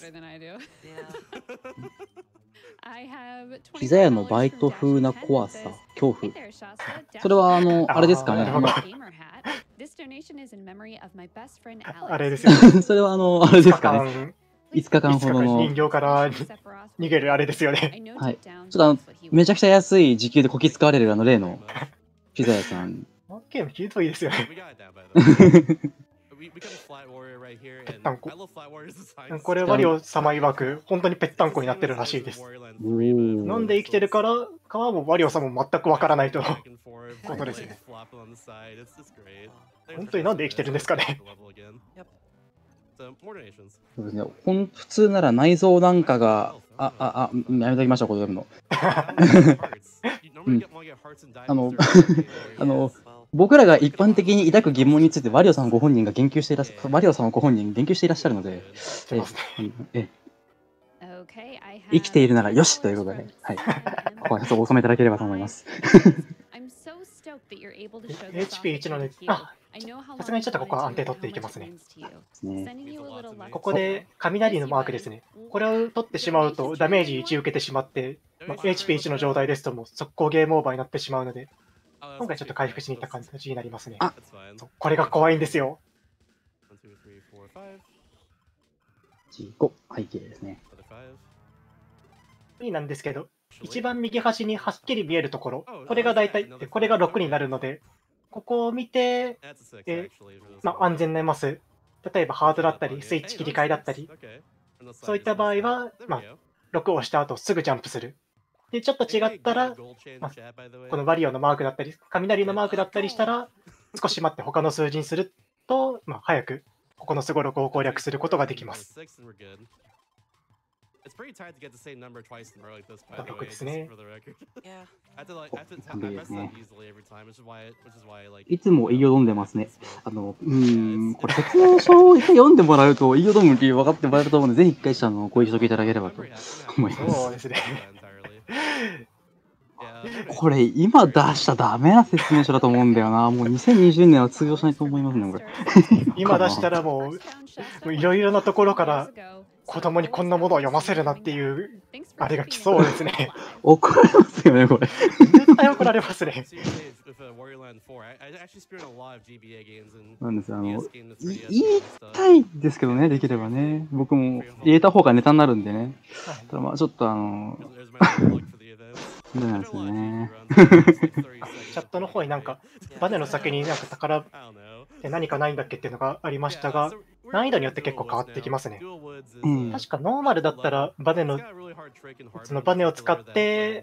膝屋のバイト風な怖さ、恐怖。それはあの、あれですかね。あのあれですよね。 それはあの、あれですかね。いつかかんほどの。 人形から逃げるあれですよね。 はい。ちょっとあの、めちゃくちゃ安い時給でこき使われるあの例のピザ屋さん。 ゲームひどいですよね。ぺったんこ。これワリオ様曰く、本当にぺったんこになってるらしいです。なんで生きてるからかはもうワリオさんも全くわからないとのことですね。本当になんで生きてるんですかね。 そうですね。ほん普通なら内臓なんかが、あ、あ、あ、やめときましょう、これ読むの。うん、あの、あの、僕らが一般的に抱く疑問について、ワリオさんご本人が言及していらっしゃる、ワリオさんご本人言及していらっしゃるので、ええ生きているならよしということで、はい、ここはちょっとお収めいただければと思います。 エイチピーいち ので、あ、さすがにちょっとここは安定取っていけますね。ここで雷のマークですね。これを取ってしまうとダメージいち受けてしまって、まあ、エイチピーいち の状態ですともう速攻ゲームオーバーになってしまうので、今回ちょっと回復しに行った感じになりますね。そうこれが怖いんですよ。 ご背景ですね。 いいなんですけど、一番右端にはっきり見えるところ、これが大体、これがろくになるので、ここを見て、えまあ、安全なマス、例えばハードだったり、スイッチ切り替えだったり、そういった場合は、まあ、ろくを押した後すぐジャンプする。で、ちょっと違ったら、まあ、このワリオのマークだったり、雷のマークだったりしたら、少し待って他の数字にすると、まあ、早くここのすごろくを攻略することができます。ろくですね。 いつもイオドンでますね。あの、うん、これ説明書を読んでもらうと、イオドンの理由分かってもらえると思うので、ぜひ一回したのご一読いただければと思います。 そうですね。 これ、今出したらダメな説明書だと思うんだよな。もうにせんにじゅうねんは通用しないと思いますね、これ。 今出したらもう、いろいろなところから子供にこんなものを読ませるなっていう、あれが来そうですね。 怒られますよね、これ。 絶対怒られますね。 なんですあの、言いたいですけどね、できればね。僕も入れた方がネタになるんでね。ただまあちょっとあの、そうなんですよね。 チャットの方になんか、バネの先になんか宝って何かないんだっけっていうのがありましたが、難易度によって結構変わってきますね。うん、確かノーマルだったらバネの、そのバネを使って、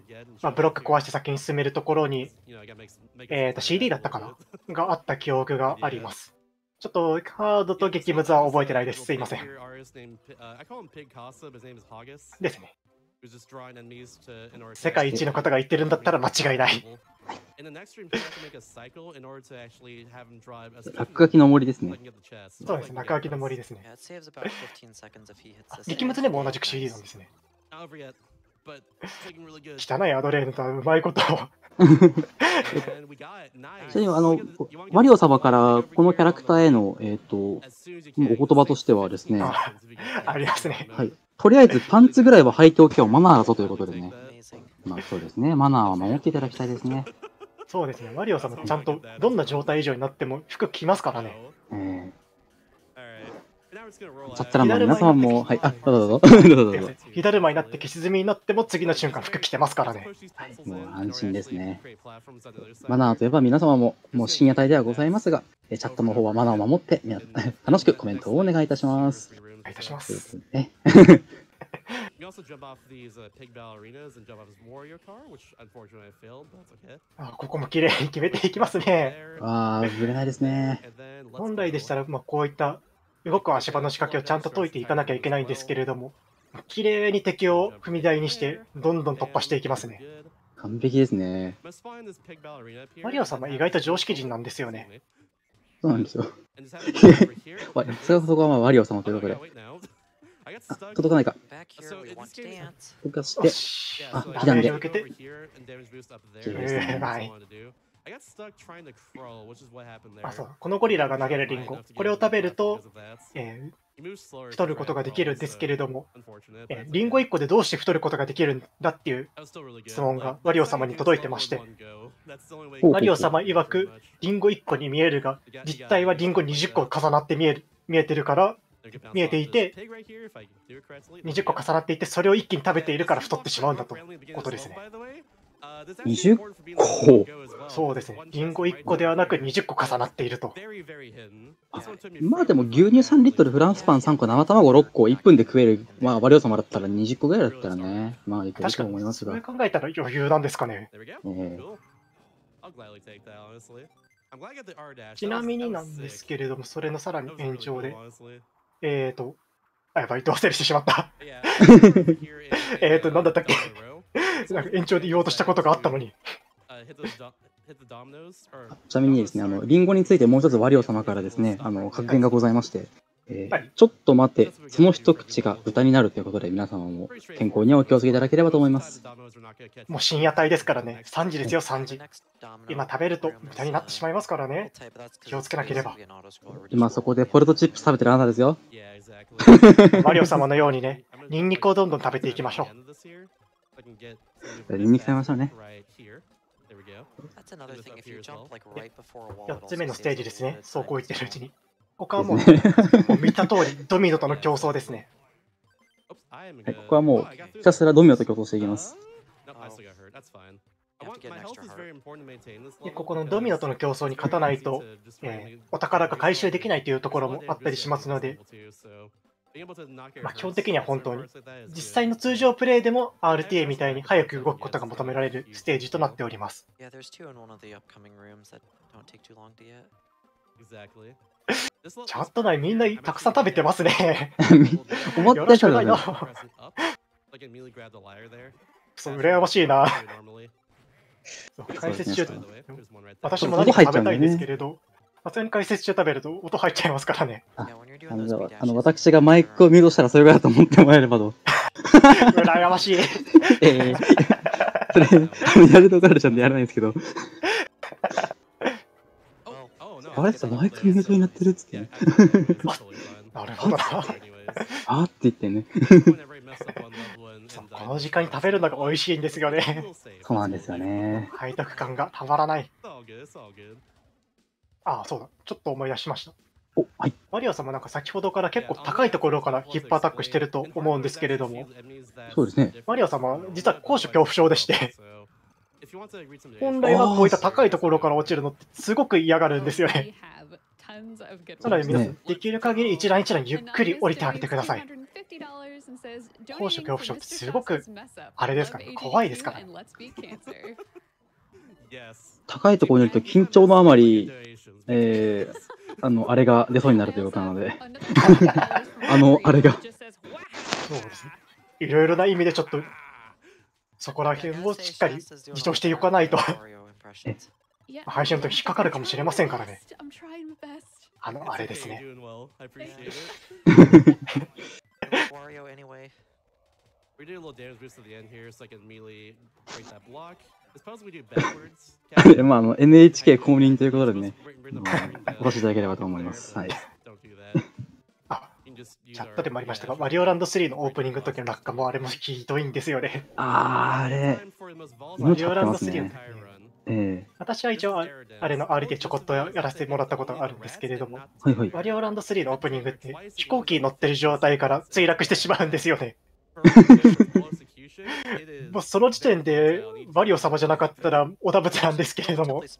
まあ、ブロック壊して先に進めるところに、えーと シーディー だったかながあった記憶があります。ちょっとカードと激ムズは覚えてないです。すいません。ですね。世界一の方が言ってるんだったら間違いない。 落書きの森ですね。 そうですね、落書きの森ですね。激ムズでも同じく シーディー なんですね。 but taking really good. 汚いアドレーヌとはうまいことを。 And we got it. Nice. ちなみにあの You wanna get the- you wanna get マリオ the 様から over この here キャラクターへの、えっ、と as soon as you can, お言葉としてはですね、 あありますね。 はい、とりあえずパンツぐらいは履いておけよマナーだぞということでね、 Amazing. まあそうですね、マナーは守っていただきたいですね。 そうですね。マリオ様ちゃんとどんな状態以上になっても服着ますからね。 えー Alright. Now we're just gonna roll ちゃったらまあ左皆様も、はい、あ、どうぞどうぞ、どうぞどうぞ。 火だるまになって消し済みになっても次の瞬間服着てますからね。 もう安心ですね。マナーといえば皆様ももう深夜帯ではございますが、えチャットの方はマナーを守ってみな楽しくコメントをお願いいたします。 お願いいたしまというす。 ことでね、 You can also jump off these uh, pig ballerinas and jump off his warrior car, which unfortunately I failed, but that's okay. あ、ここも綺麗に決めていきますね。 There, わあ、ぶれないですね。 and then let's 本来でしたら、 go. まあ、こういった動く足場の仕掛けをちゃんと解いていかなきゃいけないんですけれども、綺麗に敵を踏み台にしてどんどん突破していきますね。 完璧ですね。 マリオ様意外と常識人なんですよね。 そうなんですよ。わそれはそこはまあワリオ様ということで。あ、届かないか。 Back here, we want to dance. 僕がし、 よしてあダ被弾でメージを受けて、 えーはい。 I got stuck trying to crawl, which is what happened there. あ、そう。このゴリラが投げるリンゴ、これを食べると、えー太ることができるんですけれども、えーリンゴいっこでどうして太ることができるんだっていう質問がワリオ様に届いてまして、 ほうワリオ様曰く、リンゴいっこに見えるが、実態はリンゴにじゅっこ重なって見える見えてるから、見えていて、にじゅっこ重なっていて、それを一気に食べているから太ってしまうんだということですね。 にじゅっこそうですね。リンゴいっこではなくにじゅっこ重なっていると。 まあでも牛乳さんリットル、フランスパンさんこ、生卵ろっこ、いっぷんで食える、まあワリオ様だったらにじゅっこぐらいだったらね、まあいけると確かに、 思いますが。 それ考えたら余裕なんですかね。 えちなみになんですけれども、それのさらに延長で、えーと、あ、やばい、どうせしてしまった。えーと、なんだったっけなんか延長で言おうとしたことがあったのに。 ちなみにですね、あのリンゴについてもう一つワリオ様からですね、あの格言がございまして、えーはいちょっと待て、その一口が豚になるということで、皆様も健康にはお気をつけいただければと思います。 もう深夜帯ですからね、さんじですよ、さんじ。今食べると豚になってしまいますからね。気をつけなければ。 今そこでポテトチップス食べてるあなたですよ。 マリオ様のようにね、ニンニクをどんどん食べていきましょニンニク食べましょうね。 う。よっつめのステージですね、そうこう言ってるうちに。他はもう、 ですねもう見た通り、ドミノとの競争ですね。 はい、ここはもうひたすらドミノと競争していきます。 でここのドミノとの競争に勝たないと、えーお宝が回収できないというところもあったりしますので、まあ、基本的には本当に、実際の通常プレイでも アールティーエー みたいに早く動くことが求められるステージとなっております。チャット内みんなたくさん食べてますね。 思ったより食べてる。 そう、羨ましいな。そう解説中、私も何か食べたいんですけれど、さすがに解説中食べると音入っちゃいますからね。 ああのじゃああの私がマイクをミュートしたらそれぐらいだと思ってもらえればと。 羨ましい。 ええそれ、あのやると怒られちゃうんでやらないんですけど。あれさ、マイクミュートになってるっつってね。 なるほどな。 あーって言ってね。 この時間に食べるのが美味しいんですよね。 そうなんですよね。 背徳感がたまらない。ああ、そうだ。ちょっと思い出しました。 お、はい。 マリオ様なんか先ほどから結構高いところからヒップアタックしてると思うんですけれども、 そうですね。 マリオ様は実は高所恐怖症でして、本来はこういった高いところから落ちるのってすごく嫌がるんですよね。なので皆さん、できる限り一段一段ゆっくり降りてあげてください。高所恐怖症ってすごくあれですかね、怖いですからね。 高いところにいると緊張のあまり、えー、あの、あれが出そうになるということなので、あの、あれが。 そうですね。いろいろな意味でちょっと、そこら辺をしっかり自重していかないと、配信の時引っかかるかもしれませんからね。あの、あれですね。 We did a little damage boost at the end here, so I can immediately break that block. Suppose we do backwards. でまあ、あの エヌエイチケー 公認ということでね、お越しいただければと思います。はい。 あ、チャットでもありましたが、マリオランドスリーのオープニングの時の落下もあれもひどいんですよね。 あー、あれ、 マリオランドスリーの、 ええ、 私は一応、あれの アールティー ちょこっとやらせてもらったことがあるんですけれども、 はいはい。 マリオランドスリーのオープニングって飛行機に乗ってる状態から墜落してしまうんですよね。もうその時点でマリオ様じゃなかったらおだぶつなんですけれども、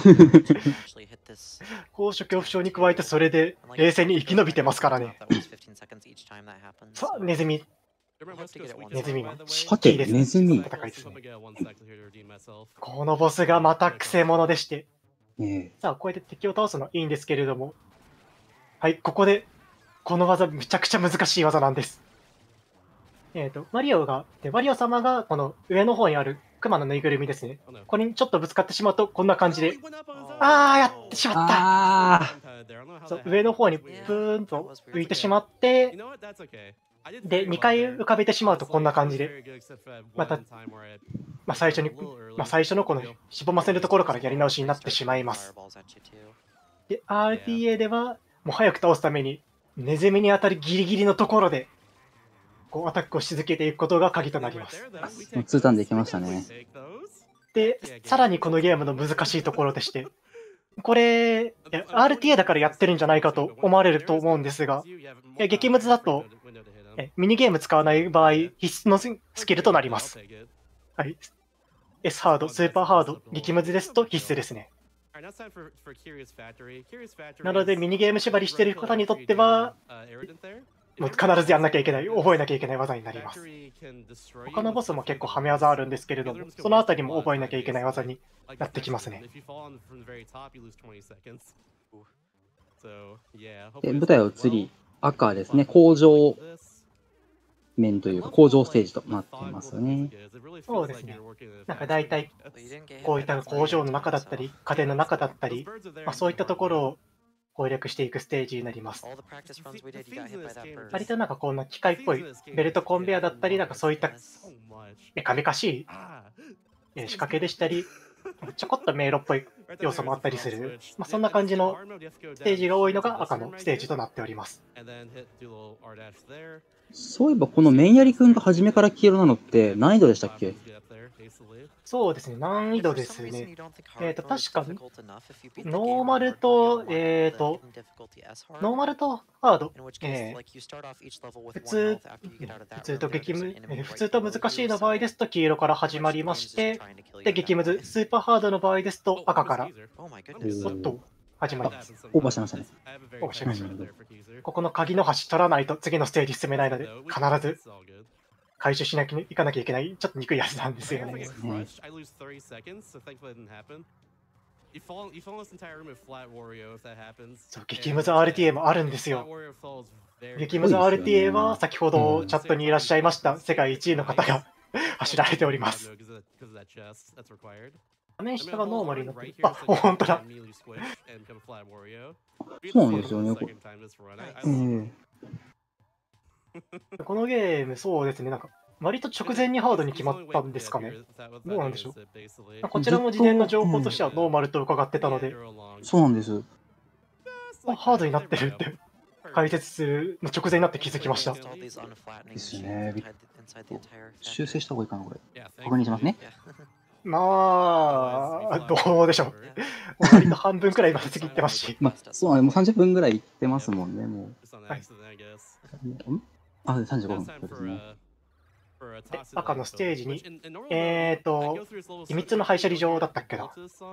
高所恐怖症に加えてそれで冷静に生き延びてますからね。さあ、ネズミ。ネズミがはて、ネズミ。 戦いですね。このボスがまたクセ者でして。 ええ、 さあ、こうやって敵を倒すのはいいんですけれども、はい、ここで、この技、めちゃくちゃ難しい技なんです。えっと、マリオが、でマリオ様がこの上の方にあるクマのぬいぐるみですね。これにちょっとぶつかってしまうと、こんな感じで、あー、やってしまったあそう、上の方にプーンと浮いてしまって、で、にかい浮かべてしまうとこんな感じで、また、まあ、最初に、まあ、最初のこのしぼませるところからやり直しになってしまいます。で、アールティーエー では、もう早く倒すために、ネズミに当たるギリギリのところで、こうアタックをし続けていくことが鍵となります。 あ、ツーターンできましたね。 で、さらにこのゲームの難しいところでして、これ、アールティーエー だからやってるんじゃないかと思われると思うんですが、激ムズだと、ミニゲーム使わない場合、必須のスキルとなります。はい。S ハード、スーパーハード、激ムズですと必須ですね。なので、ミニゲーム縛りしている方にとっては、もう必ずやんなきゃいけない、覚えなきゃいけない技になります。他のボスも結構はめ技あるんですけれども、そのあたりも覚えなきゃいけない技になってきますね。 で舞台は移り、赤ですね、工場面というか、工場ステージとなっていますよね。 そうですね。なんか大体、こういった工場の中だったり、家電の中だったり、まあ、そういったところを攻略していくステージになります。割となんかこんな機械っぽいベルトコンベヤだったり、なんかそういったメカメカしい仕掛けでしたり、ちょこっと迷路っぽい要素もあったりする、まあ、そんな感じのステージが多いのが赤のステージとなっております。 そういえば、このメンヤリ君が初めから黄色なのって難易度でしたっけ？ そうですね、難易度ですね。えっと、確か、ノーマルと、えっと、ノーマルとハード、えー、普通、普通と激ム、普通と難しいの場合ですと黄色から始まりまして、で、激ムズ、スーパーハードの場合ですと赤から、おっと、始まります。 オーバーしましたね。 オーバーしました。ここの鍵の端取らないと次のステージ進めないので、必ず回収しなきゃいかなきゃいけない、ちょっと憎いやつなんですよね。そう、激ムズ アールティーエー もあるんですよ。激ムズ アールティーエー は先ほどチャットにいらっしゃいました世界いちいの方が走られております。画面下がノーマルになってる。あ、本当だ。 そうなんですよね。こえーこのゲーム、そうですね、なんか、割と直前にハードに決まったんですかね。どうなんでしょう。こちらも事前の情報としてはノーマルと伺ってたので、 そうなんです。 あ、ハードになってるって解説するの直前になって気づきました。 ですね。修正した方がいいかな、これ。確認しますね。 まあ、どうでしょう。割と半分くらいまで次行ってますし。 まあ、そうね、もうさんじゅっぷんぐらい行ってますもんね、もう。はい、あ、さんじゅうごふんですね。 で、赤のステージに、えっと、秘密の廃車場だったっけな。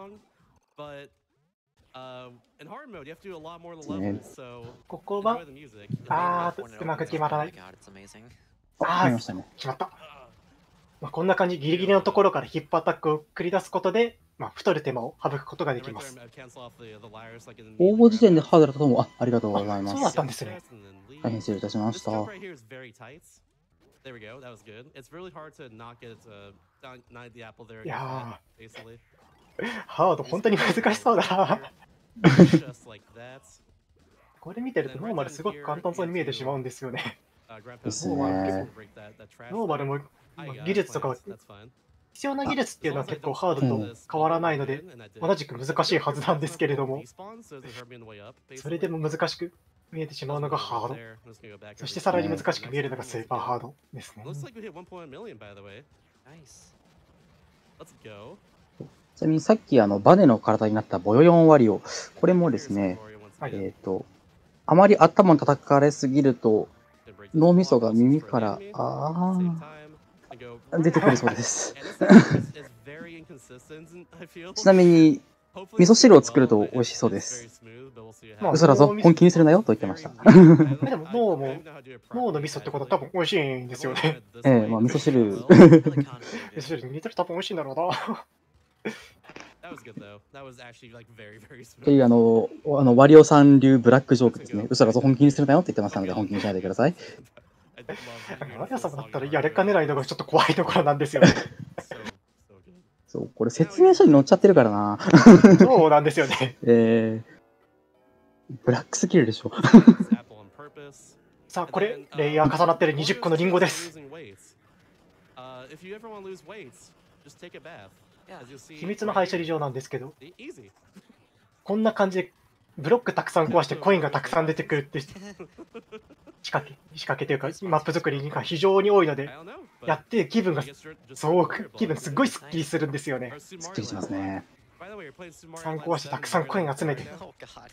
ね、ここは、あー、うまく決まらない。あー、決まった。まあ、こんな感じ、ギリギリのところからヒップアタックを繰り出すことで、まあ、太る手間を省くことができます。 応募時点でハードだったと思う。あ、ありがとうございます。 そうだったんですね。 大変失礼いたしました。いやー、ハード本当に難しそうだな。これ見てるとノーマルすごく簡単そうに見えてしまうんですよね。 ですノーマルね。 ノーマルもまあ技術とかは必要な技術っていうのは結構ハードと変わらないので、同じく難しいはずなんですけれども、それでも難しく見えてしまうのがハード。そしてさらに難しく見えるのがスーパーハードですね。 Looks like we hit one point million, by the way. Nice. Let's go. ちなみにさっきあのバネの体になったボヨヨンワリオ、これもですね、 はいえっ、と、あまり頭を叩かれすぎると脳みそが耳からあー出てくるそうです。ちなみに味噌汁を作ると美味しそうです。 まあ嘘だぞ、 脳みそ本気にするなよと言ってました。 でも脳も脳の味噌ってことは多分美味しいんですよね。 ええ、まあ味噌汁 Really confident. 味噌汁に似てる多分美味しいんだろうな。 That was good though. That was actually like very, very っていう smooth. あの、あのワリオさん流ブラックジョークですね。嘘だぞ、本気にするなよって言ってましたので、本気にしないでください。 I did love that. マリア様だったらやれかねないのがちょっと怖いところなんですよね。 So, so good. そう、これ説明書に載っちゃってるからな。 そうなんですよね。 えー、ブラックスキルでしょ。 Apple on purpose. さあ、これ、レイヤー重なってるにじゅっこのリンゴです。 Uh, if you ever want to lose weight, just take a bath. Yeah. As you'll see 秘密の排処理場なんですけど、 easy. こんな感じでブロックたくさん壊してコインがたくさん出てくるって仕掛け、仕掛けというか、マップ作りが非常に多いの I で、 don't know. や But って気分が I guess you're just すごく comfortable 気分 with す it. っごいスッキリするんですよね。 Our Super すっきり Mario します Land. ね。 By the way, you're playing Super さん Mario 壊 Land してたく seven さん right コイン now. 集めて Oh god.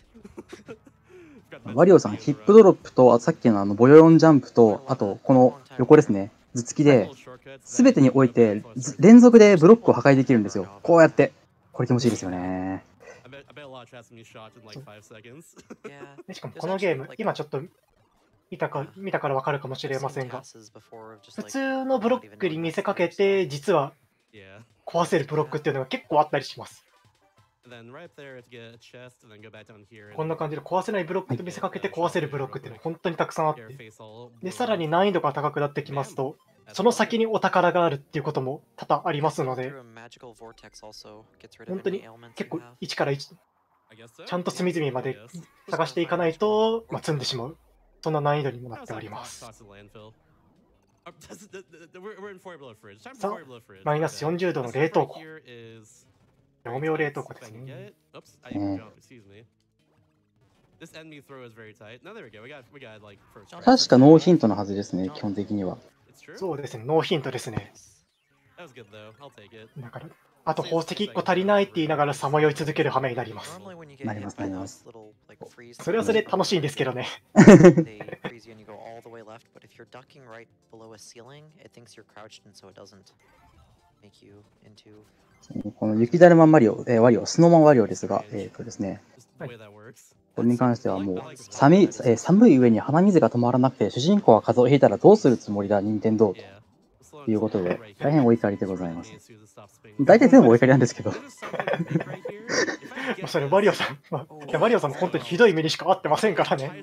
Got that ワリオさん、 video ヒップドロップと、あさっきのあのボヨヨンジャンプと、 I あ love と it. この横ですね、頭突きで little shortcuts すべ that てにおいて make ず fun. 連続でブロックを破壊できるんですよ。こうやって。これ気持ちいいですよね。 I bet, I bet a lot of chats can be shot in like five seconds. Yeah. でしかもこのゲーム、今ちょっと見たか見たからわかるかもしれませんが、 Passes before of just 普 like 通のブロックに見せかけて、実は Yeah. 壊せるブロックっていうのが結構あったりします。 And then right up there, to get a chest, and then go back down here. and こんな感じで壊せないブロックと見せかけて壊せるブロックっていうのが本当にたくさんあっ get your て、 face all で、 blown さらに up. 難易度が高くなってきますと、その先にお宝があるっていうことも多々ありますので、 through a magical vortex also gets rid of 本当 any に ailments 結 you 構 have. いちからいち I guess so. ちゃんと隅々まで Yes. 探していかないと、まあ、積んでしまう。そんな難易度にもな That っ was てお like りま toss- す。 toss to landfill. Uh, this is the- the- the- We're we're in four below fridge. Time さ for あ four below fridge. マイナスよんじゅうどの This 冷 stuff 凍 right 庫。 here is 業 very 務用冷 tight, 凍庫 if で I す can ね。 get it. Oops, I Mm. jumped. Excuse me. This enemy throw is very tight. No, there we go. We got we got like first. try. 確かノーヒントのはずですね、基本的には。 It's true. そうですね、ノーヒントですね。 That was good though. I'll take it. だから、あと宝石いっこ足りないって言いながらさまよい続ける羽目になります。 Normally when you get なり hit ます、 by なりま those す。 little like freeze それはそれ things, 楽しいんですけどね。 they freeze you and you go all the way left, but if you're ducking right below a ceiling, it thinks you're crouched and so it doesn't make you into この雪だるまマリオ、えー、ワリオ、スノーマンワリオですが、えっ、とですね、 Just the way that works. これに関してはもう寒い、えー寒い上に鼻水が止まらなくて、主人公は風邪をひいたらどうするつもりだ、任天堂と Yeah. Slow ということで right、 大変お怒りでございます。 as soon as it stops spinning. 大体全部お怒りなんですけど、 There's something big right here. If I could まあ get それ this- マリオさん、まあ、いやマリオさんも本当にひどい目にしか合ってませんからね。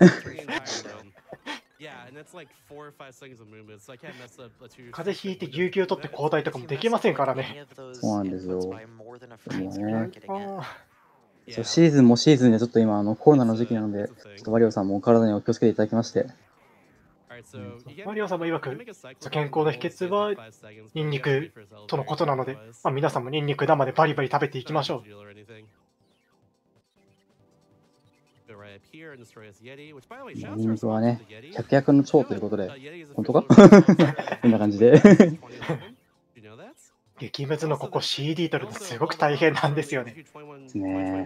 Yeah, and it's like four or five seconds of movement, so I can't mess up the two. 風邪ひいて有給取って交代とかもできませんからね。 any of those そうなんですよ。 inputs by more than a phrase, もう you're ね not getting it. あそうシーズンもシーズンでちょっと今あのコロナの時期なので、ちょっとワリオさんもお体にお気をつけていただきまして、 Alright, so you can- マリオさんも曰く you can make a cycle 健康の秘訣は in five seconds, ニン but ニ you ク have to wait for his とのことなので、 otherwise. まあ、皆さんもニンニク生でバリバリ食べていきましょう。 Not a big deal or anything. Go right up here and destroy this Yeti, which, by the way, ニ shouts ン are ニクはね responsible to Yeti. 百薬の長ということで、 Uh, Yeti is a 本当か first こんな感じで。 twenty eleven. Do you know that? 激ムズのここ シーディー 取るのすごく大変なんですよね。 ね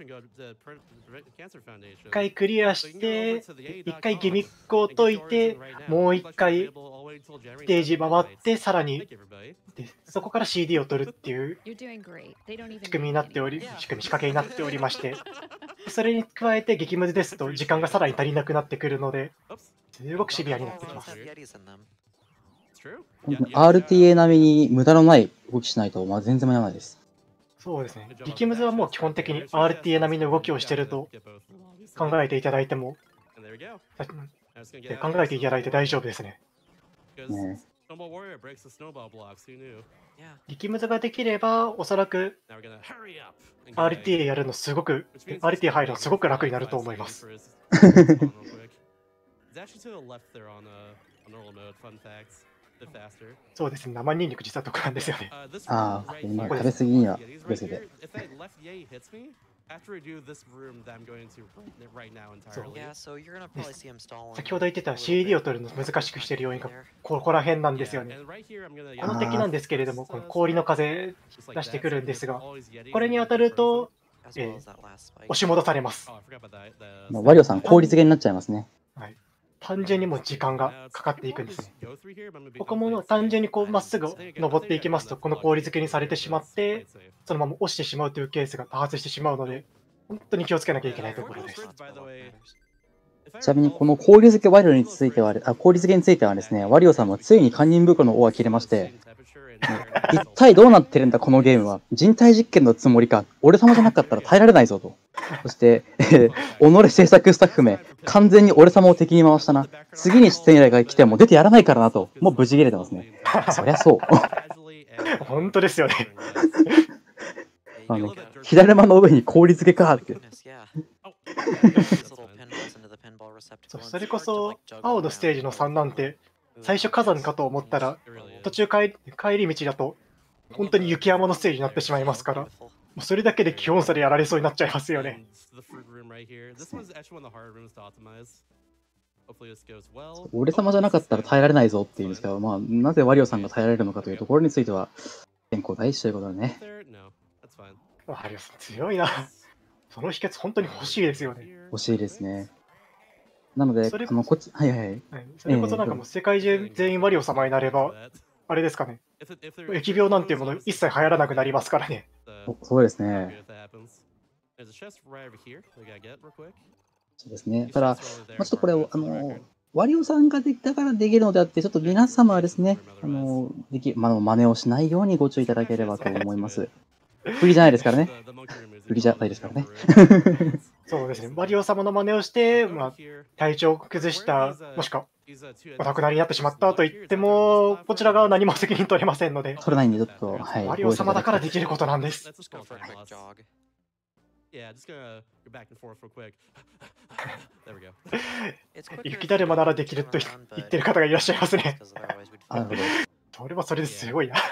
一回クリアして、一回ギミックを解いて、もう一回ステージ回って、さらにでそこから シーディー を取るっていう You're doing great. They don't even 仕組みになっており、仕組み仕掛けになっておりまして、それに加えて激ムズですと時間がさらに足りなくなってくるので、すごくシビアになってき All ま those す。 have Yetis in them. アールティーエー 並みに無駄のない動きしないと、まあ、全然間に合わないです。 そうですね。激ムズはもう基本的に アールティーエー 並みの動きをしてると考えていただいても、で考えていただいて大丈夫ですね。 ね Snowball Warrior breaks the snowball blocks. Who knew? Yeah. 激ムズができれば、おそらく Now we're gonna hurry up and get アールティーエー やるのすごく、 Which means アールティーエー 入るの it's すごく gonna 楽にな take ると five 思いま seconds す。 for his- It's actually to the left there on uh そうですね、生ニンニク実は得なんですよね。 ああ、今食べ過ぎには気をつけて。 先ほど言ってた シーディー を取るの難しくしている要因がここら辺なんですよね。この敵なんですけれども、この氷の風出してくるんですが、これに当たると、えー、押し戻されます。 もうワリオさん、氷漬けになっちゃいますね。 はい、単純にもう時間がかかっていくんですね。ここも単純にこうまっすぐ登っていきますと、この氷漬けにされてしまって、そのまま落ちてしまうというケースが多発してしまうので、本当に気をつけなきゃいけないところです。 ちなみに、この氷漬けワリオについては、あ氷漬けについてはですね、ワリオさんもついに堪忍袋の尾が切れまして、一体どうなってるんだ、このゲームは。人体実験のつもりか。俺様じゃなかったら耐えられないぞと。そして、えー、己制作スタッフ名、完全に俺様を敵に回したな。次に出演依頼が来ても出てやらないからなと。もう無事切れてますね。そりゃそう。 本当ですよね。 あの左間の上に氷漬けかって。 そうそれこそ、青のステージのさんなんて、最初火山かと思ったら、途中帰帰り道だと、本当に雪山のステージになってしまいますから、もうそれだけで気温差でやられそうになっちゃいますよね。 俺様じゃなかったら耐えられないぞっていうんですけど、まあ、なぜワリオさんが耐えられるのかというところについては、健康第一ということでね。 ワリオさん強いな。その秘訣本当に欲しいですよね。 欲しいですね。なので、あのこっち、はいはい。 それこそなんかもう世界中全員ワリオ様になれば、あれですかね。疫病なんていうもの一切流行らなくなりますからね。 そうですね。そうですね。ただ、まあ、ちょっとこれ、あの、ワリオさんができたからできるのであって、ちょっと皆様はですね、あの、でき、まあ、真似をしないようにご注意いただければと思います。不利じゃないですからね。不利じゃないですからね。 そうですね。ワリオ様の真似をして、まあ、体調を崩した、もしくはお亡くなりになってしまったと言っても、こちら側は何も責任取れませんので。 取れないんで、ちょっと、はい。 ワリオ様だからできることなんです。雪だるまならできると言ってる方がいらっしゃいますね。 なるほど。 それはそれですごいな。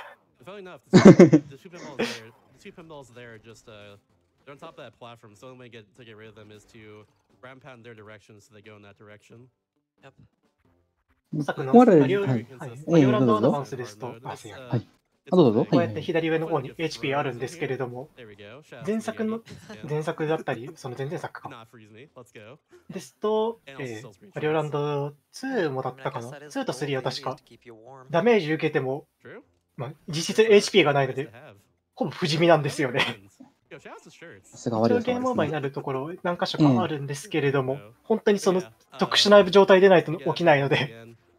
They're on top of that platform, so the only way get, to get rid of them is to ground pound their direction so they go in that direction. Yep. さくのワリオランドアドバンスですと、あ、すみません。 どうぞ。 こうやって左上の方に エイチピー あるんですけれども、前作の前作だったり、その前々作か。ですと、えー、ワリオランドツーもだったかな ?ツー とスリーは確か、ダメージ受けても、まあ、実質 エイチピー がないので、ほぼ不死身なんですよね。 さすがワリオさんですね。 ゲームオーバーになるところ何箇所かあるんですけれども、本当にその特殊な状態でないと起きないので、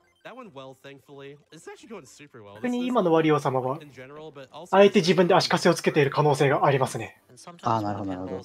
逆に今のワリオ様は、あえて自分で足かせをつけている可能性がありますね。 ああ、なるほど、なるほど。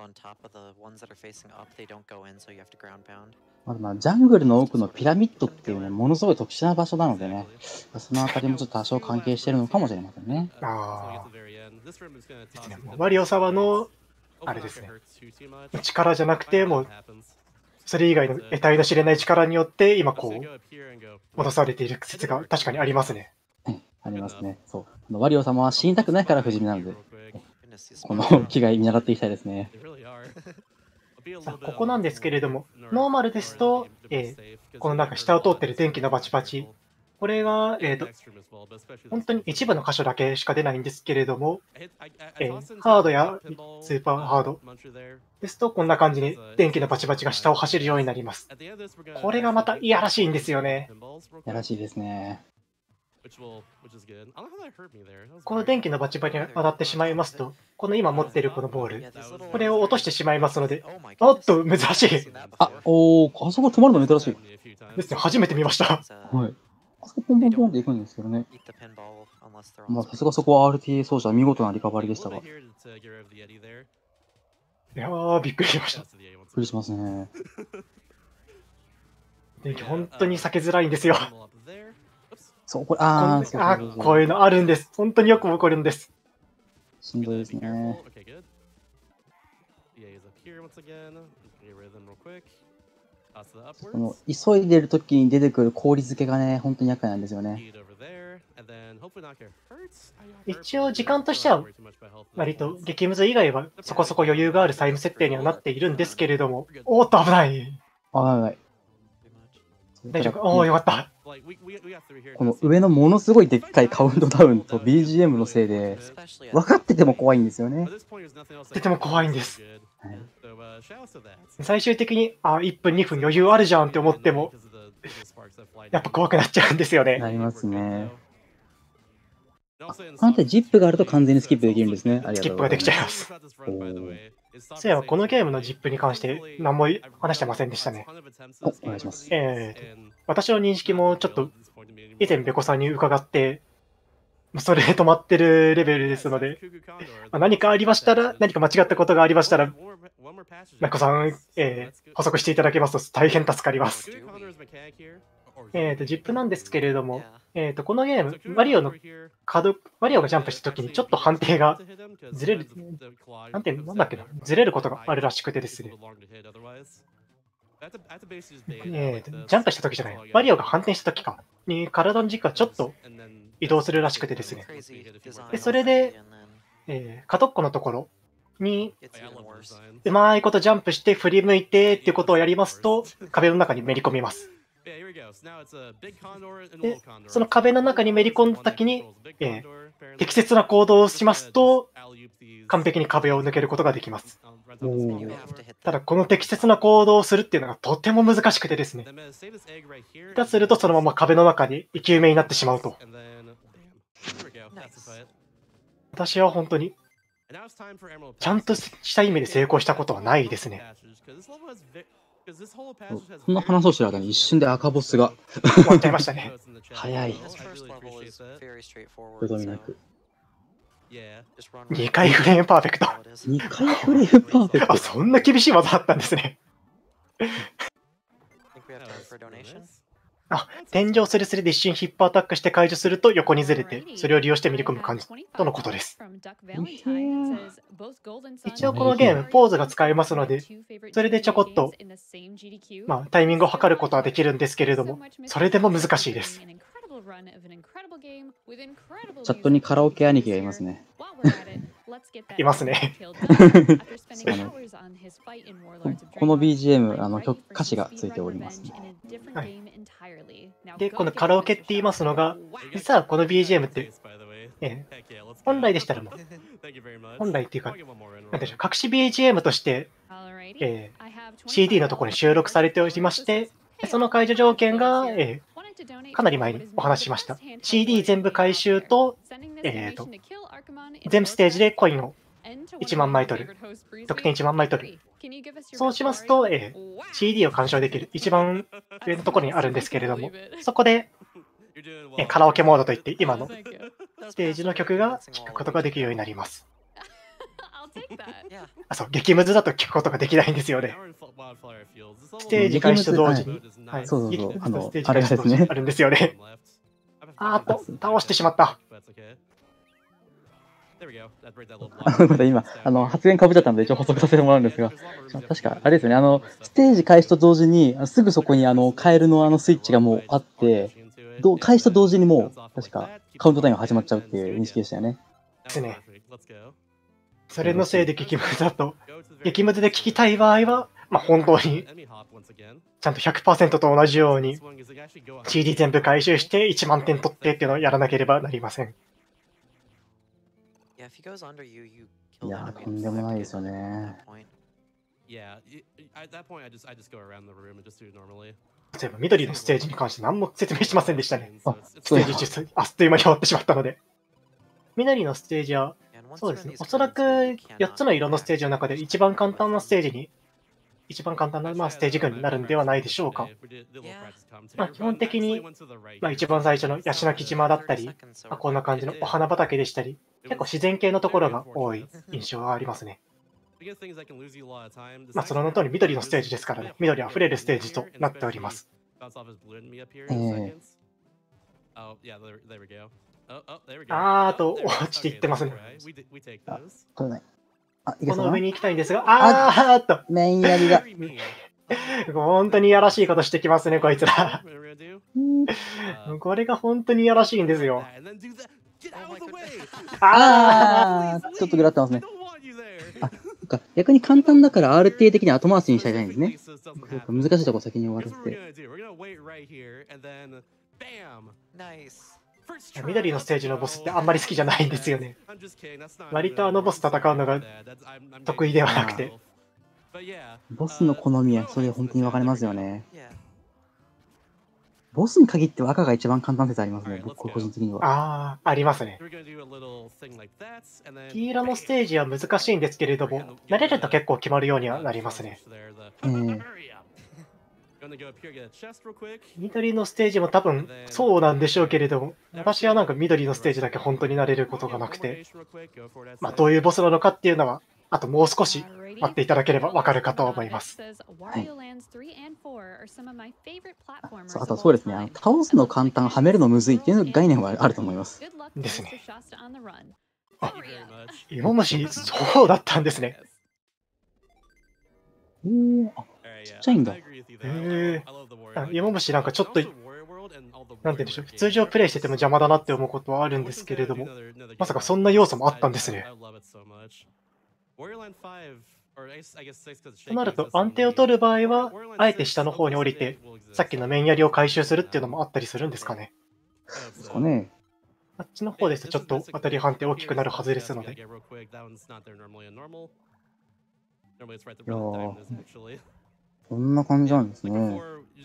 まあ、まあ、ジャングルの奥のピラミッドっていうね、ものすごい特殊な場所なのでね、そのあたりもちょっと多少関係しているのかもしれませんね。 ああ。ワリオ様の、あれですね、力じゃなくて、もう、それ以外の得体の知れない力によって、今こう、戻されている説が確かにありますね。 ありますね。そう。ワリオ様は死にたくないから不死身なので、この気概見習っていきたいですね。 さあここなんですけれども、ノーマルですと、えー、このなんか下を通っている電気のバチバチ、これが、えーと、本当に一部の箇所だけしか出ないんですけれども、えー、ハードやスーパーハードですと、こんな感じに電気のバチバチが下を走るようになります。これがまたいやらしいんですよね。 いやらしいですね。 この電気のバチバチが当たってしまいますと、この今持っているこのボール、これを落としてしまいますので、おっと、珍しい。 あ、おー、あそこ止まるの珍しい。 ですね、初めて見ました。 はい。あそこポンポンポンっていくんですけどね。まあ、さすがそこは アールティーエー 奏者、見事なリカバリーでしたが。いやー、びっくりしました。びっくりしますね。 電気、本当に避けづらいんですよ。 そう、これ、あー、 そうあーこういうのあるんです。本当によく起こるんです。 しんどいですね。 この急いでる時に出てくる氷漬けがね、本当に厄介なんですよね。 一応時間としては割と激ムズ以外はそこそこ余裕があるタイム設定にはなっているんですけれども、おーっと危ない。 あ、はいはい。 大丈夫か。おお、よかった。 この上のものすごいでっかいカウントダウンと ビージーエム のせいで、分かってても怖いんですよね。 とても怖いんです。 はい、 最終的に、あ、いっぷん、にふん余裕あるじゃんって思っても、やっぱ怖くなっちゃうんですよね。 なりますね。あ、あなたジップがあると完全にスキップできるんですね。ありがとうございます。 スキップができちゃいます。そういえばこのゲームのジップに関して何も話してませんでしたね。 お、お願いします。 えー、私の認識もちょっと以前ベコさんに伺って、それで止まってるレベルですので、まあ、何かありましたら、何か間違ったことがありましたら、ベコさん、えー、補足していただけますと大変助かります。えーと、ジップなんですけれども、えーと、このゲーム、マリオの角、マリオがジャンプしたときにちょっと判定がずれる、なんて、なんだっけな、ずれることがあるらしくてですね。えーと、ジャンプしたときじゃない、マリオが反転したときか、に体の軸がちょっと移動するらしくてですね。で、それで、えー、角っこのところに、うまいことジャンプして振り向いてっていうことをやりますと、壁の中にめり込みます。で、その壁の中にめり込んだときに、えー、適切な行動をしますと、完璧に壁を抜けることができます。ただ、この適切な行動をするっていうのがとても難しくてですね。だとすると、そのまま壁の中に生き埋めになってしまうと。私は本当に、ちゃんとした意味で成功したことはないですね。 そんな話をしてる間に一瞬で赤ボスが終わっちゃいましたね。 早い。よどみなく。 にかいフレームパーフェクト。 にかいフレームパーフェクト。 あ、そんな厳しい技だったんですね。あ、天井スレスレで一瞬ヒップアタックして解除すると横にずれて、それを利用してめり込む感じとのことです。一応このゲーム、ポーズが使えますので、それでちょこっと、まあ、タイミングを測ることはできるんですけれども、それでも難しいです。 チャットにカラオケ兄貴がいますね。 いますね。 あのこの ビージーエム、あの曲歌詞がついておりますね。 はい、で、このカラオケって言いますのが、実はこの ビージーエムって、ええ、本来でしたらもう、本来っていうか、なんでしょう、隠し ビージーエム として、えー、シーディー のところに収録されておりまして、その解除条件が、えー、かなり前にお話ししました。シーディー 全部回収と、えーと、全部ステージでコインをいちまんまい取る。得点いちまんまい取る。そうしますと、えー、シーディー を鑑賞できる。一番上のところにあるんですけれども、そこで、えー、カラオケモードといって、今のステージの曲が聴くことができるようになります。あ、そう、激ムズだと聞くことができないんですよね。ステージ開始と同時に、 はい、そうそうそう、あの、 あれですね。あるんですよね。あーっと、倒してしまった。 今、あの発言かぶっちゃったので、一応補足させてもらうんですが、確か、あれですよね、あのステージ開始と同時に、すぐそこにあのカエルのあのスイッチがもうあって、ど開始と同時にもう、確かカウントダウンが始まっちゃうっていう認識でしたよね。 ですね。それのせいで激ムズだと、激ムズで聞きたい場合は、まあ、本当にちゃんと ひゃくパーセント と同じように シーディー 全部回収していちまんてん取ってっていうのをやらなければなりません。 いやー、とんでもないですよね。 例えば緑のステージに関して何も説明しませんでしたね。あ、ステージ中、あっという間に終わってしまったので。緑のステージは、そうですね、おそらくよっつの色のステージの中で一番簡単なステージに、一番簡単な、まあ、ステージ群になるんではないでしょうか。まあ、基本的に、まあ、一番最初のヤシナキ島だったり、まあ、こんな感じのお花畑でしたり、結構自然系のところが多い印象がありますね。まあ、その通り緑のステージですからね、緑あふれるステージとなっております。 えーあーと、落ちていってますね。 あ、これない。あ、 この上に行きたいんですが、あーっと。 メインやりが。 本当にいやらしいことしてきますね、こいつら。 What we're gonna do? うんこれが本当にいやらしいんですよ。 And then do that. Get out of the way. ああー、ちょっとぐらってます We ね。 don't want you there. あ、そっか。逆に簡単だから アールティー 的に後回しにしたいんですね。 Doesn't そうか happen. 難しいとこ先に終わら Here's せ what we're て。 gonna do. We're gonna wait right here, and then, bam. Nice. First try, 緑のステージのボスってあんまり好きじゃないんですよね。 I'm just kidding. That's not 割とあのボス戦うのが that. That's- I'm- I'm 得意ではなく getting て。 But yeah, ボスの好みはそれ本当に分かりますよね。 Yeah. ボスに限っては赤が一番簡単説ありますね、僕個人的には。 あー、ありますね。 we're gonna do a little thing like that, and then 黄色のステージは難しいんですけれども、慣れると結構決まるようにはなりますね。 えー Gonna go up here, get a chest real quick. 緑のステージも多分そうなんでしょうけれども、私はなんか緑のステージだけ本当に慣れることがなくて、まあどういうボスなのかっていうのは、あともう少し待っていただければわかるかと思います。 そうあとそうですね、あの倒すの簡単、はめるのむずいっていう概念はあると思います。 ですね。 Thank you very much. 芋虫、そうだったんですね。 おーあ Alright, yeah, ちっちゃいんだ。 I agree with you へ there. ー I love the Warrior あ Land. 芋虫なんかちょっと、 I love the Warrior World and all the なんて言うんでしょう、 Warrior 普通常プレイしてても邪魔だなって思うことはあるんですけれども、まさかそんな要素もあったんですね。となると、安定を取る場合は、あえて下の方に降りて、さっきの面やりを回収するっていうのもあったりするんですかね。 ですかね。 あっちの方ですとちょっと当たり判定大きくなるはずですので。 いやーこんな感じなんですね。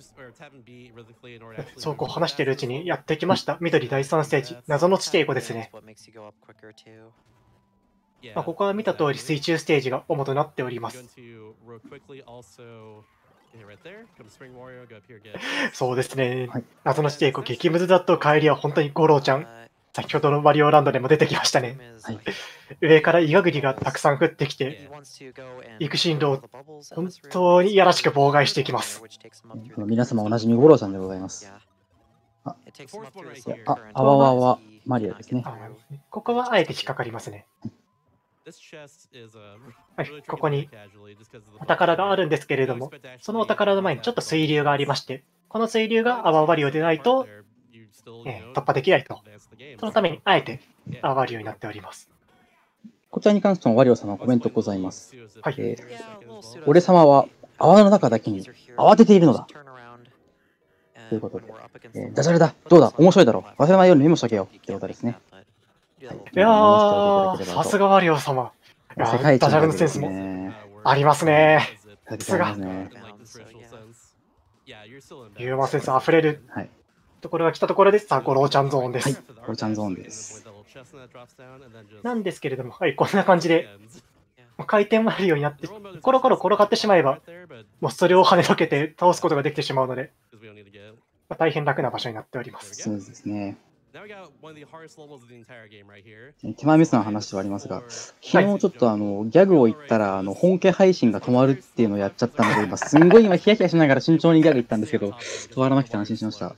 そうこう話しているうちにやってきました。緑だいさんステージ、謎の地底湖ですね。 What makes you go up quicker too. まあ、ここは見た通り水中ステージが主となっております。そうですねはい。 謎の地底湖激ムズだと帰りは本当に五郎ちゃん。 Uh, 先ほどのマリオランドでも出てきましたね。 problem is, はい like, 上からイガグリがたくさん降ってき he て、 wants to go and 行く進路を the bubbles in 本 this room, 当にいやらしく妨害していきます。 which takes him up through この the 皆様おなじみ五郎さんでございます。 Yeah. Ah. It takes him up through the Yeah, silver ah, current, あわわわ he マリオ cannot ですね。 get あ through. ここはあえて引っかかりますね。はい、ここにお宝があるんですけれども、そのお宝の前にちょっと水流がありまして、この水流がアワワリオでないと、えー突破できないと。そのためにあえてアワワリオになっております。 こちらに関してもワリオ様コメントございます。 はいえー Yeah, a little pseudo- 俺様は泡の中だけに These are here. 慌てているのだ。 Turn around, という and こと when で we're up against え the ーダジャレ wall, だ。どうだ focus 面白いだろ on う。忘れないようにメモしとけよ。 You って can't ことです make ね。 that, but do that はい little いやー、 うんさすがワリオ様。いや世界一ダジャレのレベルですのセンスもね。 ありますね。 さすがですね。 ユーマセンス溢れるはい。 ところが来たところで、さあ、ゴローちゃんゾーンではいす。。 ゴロちゃんゾーンです。 なんですけれども、はい、こんな感じで、もう回転回るようになって、コロコロ転がってしまえば、もうそれを跳ねのけて倒すことができてしまうので、まあ大変楽な場所になっております。 そうですね。 Now we got one of the hardest levels of the entire game right here. 手前ミスの話ではありますが、昨日ちょっとあのギャグを言ったらあの本家配信が止まるっていうのをやっちゃったので、今すんごい今ヒヤヒヤしながら慎重にギャグ言ったんですけど、止まらなくて安心しました。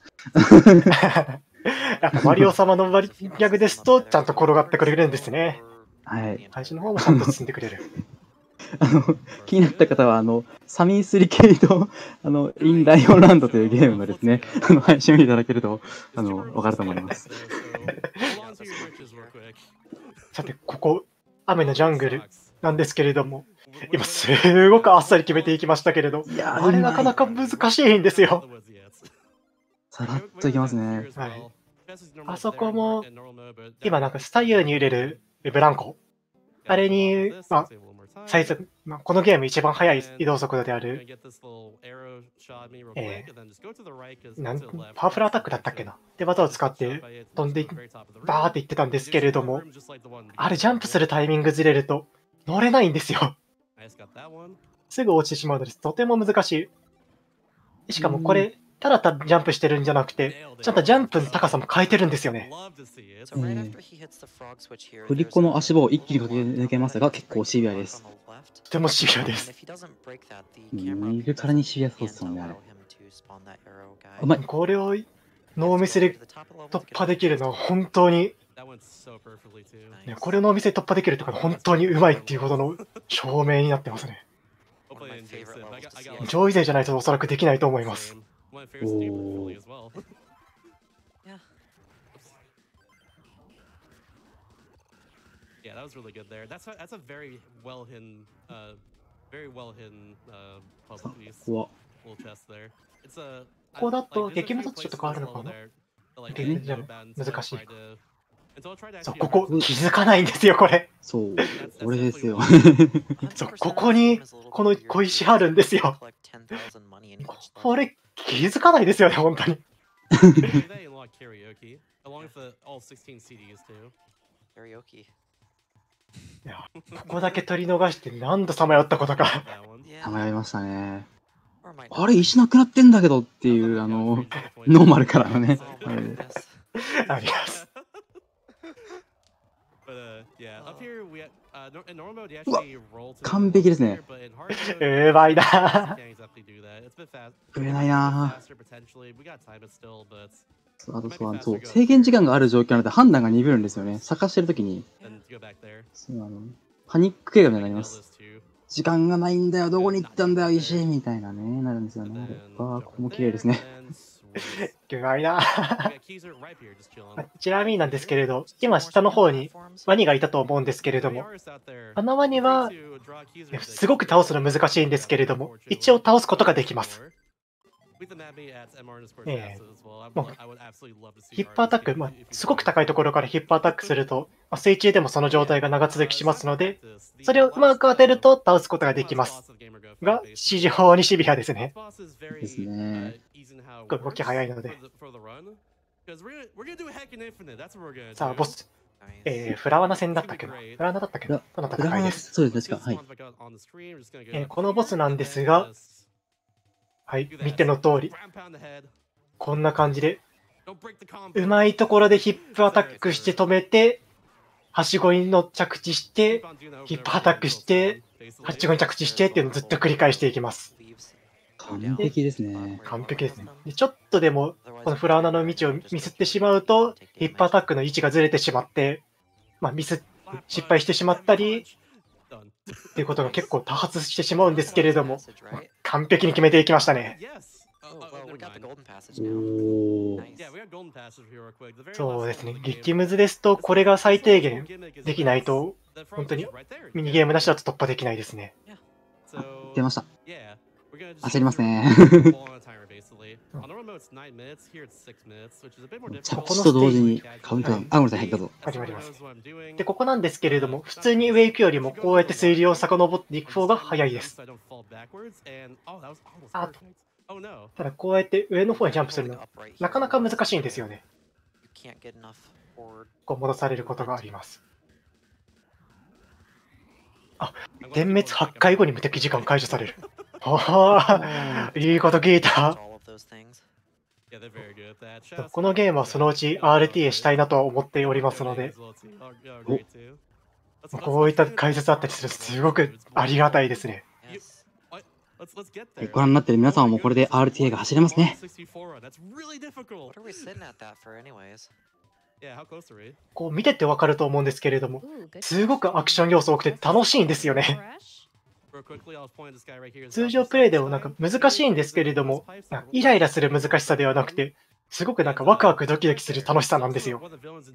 やっぱマリオ様のギャグですと、ちゃんと転がってくれるんですね。 はい。 配信の方もちゃんと進んでくれる。 あの気になった方はあのサミースリケイとあのインライオンランドというゲームのですね、あの配信をいただけるとあのわかると思います。 さて、ここ、雨のジャングルなんですけれども、今すごくあっさり決めていきましたけれど、 いやーあれなかなか難しいんですよ。 さらっといきますね。 はいあそこも今なんか左右に揺れるブランコ、あれに、まあ、最速、まあ、このゲーム一番速い移動速度である、えー、なんパワフルアタックだったっけなって技を使って飛んでバーっていってたんですけれども、あれジャンプするタイミングずれると乗れないんですよ。すぐ落ちてしまうのです。とても難しい。しかもこれ、ただただジャンプしてるんじゃなくて、ちゃんとジャンプの高さも変えてるんですよね。 So right after he hits the frog switch here, 振り there's 子の a- 足場を一気に駆け抜けますが結構シビアです。 on the left. とてもシビアで And す。 if he doesn't break that, the 見 camera るからにシビアそう can't ですもんね、あ allow れ。 him to spawn that arrow guy. うまい。 これをノーミスで突破できるのは本当に、ね、これをノーミスで突破できるとか本当にうまいっていうほどの証明になってますね。 one of my in favorite Jason, but I levels got- to I see. got on 上位勢じゃないとおそらくできないと思います。 Same. One of my favorites to do Oh. professionally as well. Yeah. Yeah, that was really good there. That's a, that's a very well hidden, uh, very well hidden uh, puzzle piece. 怖っ。 Little chest there. It's a. ここだと like, there's a 激ム few だとちょっと places 変わ in る this のか level な there that, like, 激ム the じゃない notebands have 難しい tried to- until I tried to そう actually ここ erase 気づかないんですよこれ。 そう、 That's- that's これですよ。 definitely one. そうここにこの小石あるんですよ。 Collect ten thousand money in each こ level. れ気づかないですよね本当に。 Maybe they unlock karaoke along with the all sixteen C Ds too. Karaoke. いやここだけ取り逃して何度さまよったことか。 That one. Yeah. たまりましたね。 Or might あれ、石なくなってんだけどっていう、あの、ノーマルからのね。 Oh my goodness. あります。 But uh, yeah, up here we had, uh, nor- in normal mode you actually roll to the 完璧ですね。 but in hard mode うまいな。 you can't exactly do that. It's a bit fast. 食えないな Faster potentially. We got time it still, but ぁ。あとそう、そう、制限時間がある状況なので判断が鈍るんですよね。探してるときに、 then go back there. そうあのパニック映画みたいになり Nail ます。 this too. 時間がないんだよ、どこに行ったんだよ、石みたいなね、なるんですよ And ね。 then わあ、 jump ここも right 綺麗ですね。 there, and then switch. うまいな。 We got Keezer right here, just chilling. ちなみになんですけれど、今下の方にワニがいたと思うんですけれども、 Artists out there, あのワニ feel は free to draw Keezer すごく倒すの難しいんですけれども、一応倒すことができます。 ええもうヒップアタック、まあ、すごく高いところからヒップアタックすると、まあ、水中でもその状態が長続きしますので、それをうまく当てると倒すことができます。が、非常にシビアですね。 ですね。 動き早いので。さあ、ボス、えー、フラワナ戦だったっけな。フラワナだったっけな。このフラワナ戦いです。 そうです、確か。はい。 えーこのボスなんですが、はい、見ての通り、こんな感じで、うまいところでヒップアタックして止めて、はしごにの着地して、ヒップアタックして、はしごに着地してっていうのをずっと繰り返していきます。 完璧ですね。 完璧ですね。でちょっとでも、このフラワナの道をミスってしまうと、ヒップアタックの位置がずれてしまって、まあ、ミス、失敗してしまったり、っていうことが結構多発してしまうんですけれども、完璧に決めていきましたね。 Oh, well, we got the golden passage お now. ー。 Nice. そうですね。激ムズですと、これが最低限できないと、本当にミニゲームなしだと突破できないですね。 出ました。焦りますね。着地と同時にカウントダウン。あ、ごめんなさい、はい、どうぞ。 始まります。で、ここなんですけれども、普通に上行くよりも、こうやって水流を遡っていく方が早いです。あただ、こうやって上の方にジャンプするの、なかなか難しいんですよね。 You can't get enough forward. こう戻されることがあります。あ、点滅はちかいごに無敵時間解除される。はあ、いいこと聞いた。 All of those things. このゲームはそのうち アールティーエー したいなと思っておりますので、こういった解説あったりするとすごくありがたいですね。 Yes. はい、ご覧になってる皆さんはもうこれで アールティーエー が走れますね。 What are we sitting at that for, anyways? こう見ててわかると思うんですけれども、すごくアクション要素多くて楽しいんですよね。通常プレイでもなんか難しいんですけれども、イライラする難しさではなくて、すごくなんかワクワクドキドキする楽しさなんですよ。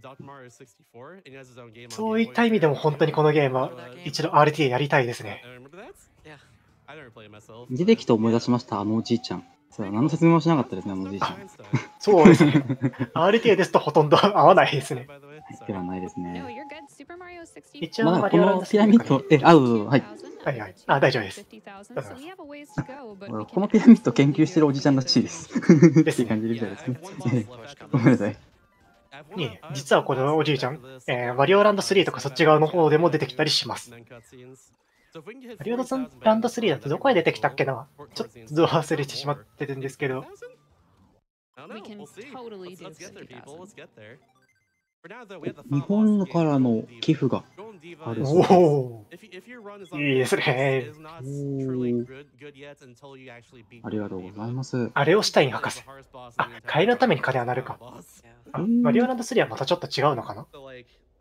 そういった意味でも本当にこのゲームは一度 アールティーエー やりたいですね。 出てきて思い出しました、あのおじいちゃん。そう、何の説明もしなかったですね、あのおじいちゃん。 そうですね。アールティーエー ですとほとんど合わないですね。 ではないですね。 一応まだこマリオランドのピラミッド、え、あ、どうぞ、はい。 はいはい。あ、大丈夫です。 このピラミッド研究してるおじちゃんらしいです。っていう感じみたいですね。ごめんなさい。 いえ実はこのおじいちゃん、えー、マリオランドスリーとかそっち側の方でも出てきたりします。マリオランドスリーだとどこへ出てきたっけな、ちょっと忘れてしまってるんですけど。 日本からの寄付があるそうです。 おお、いいですね。 ありがとうございます。 あれをしたい博士。あ、カエルのために金はなるか。あ、マリオランドスリーはまたちょっと違うのかな。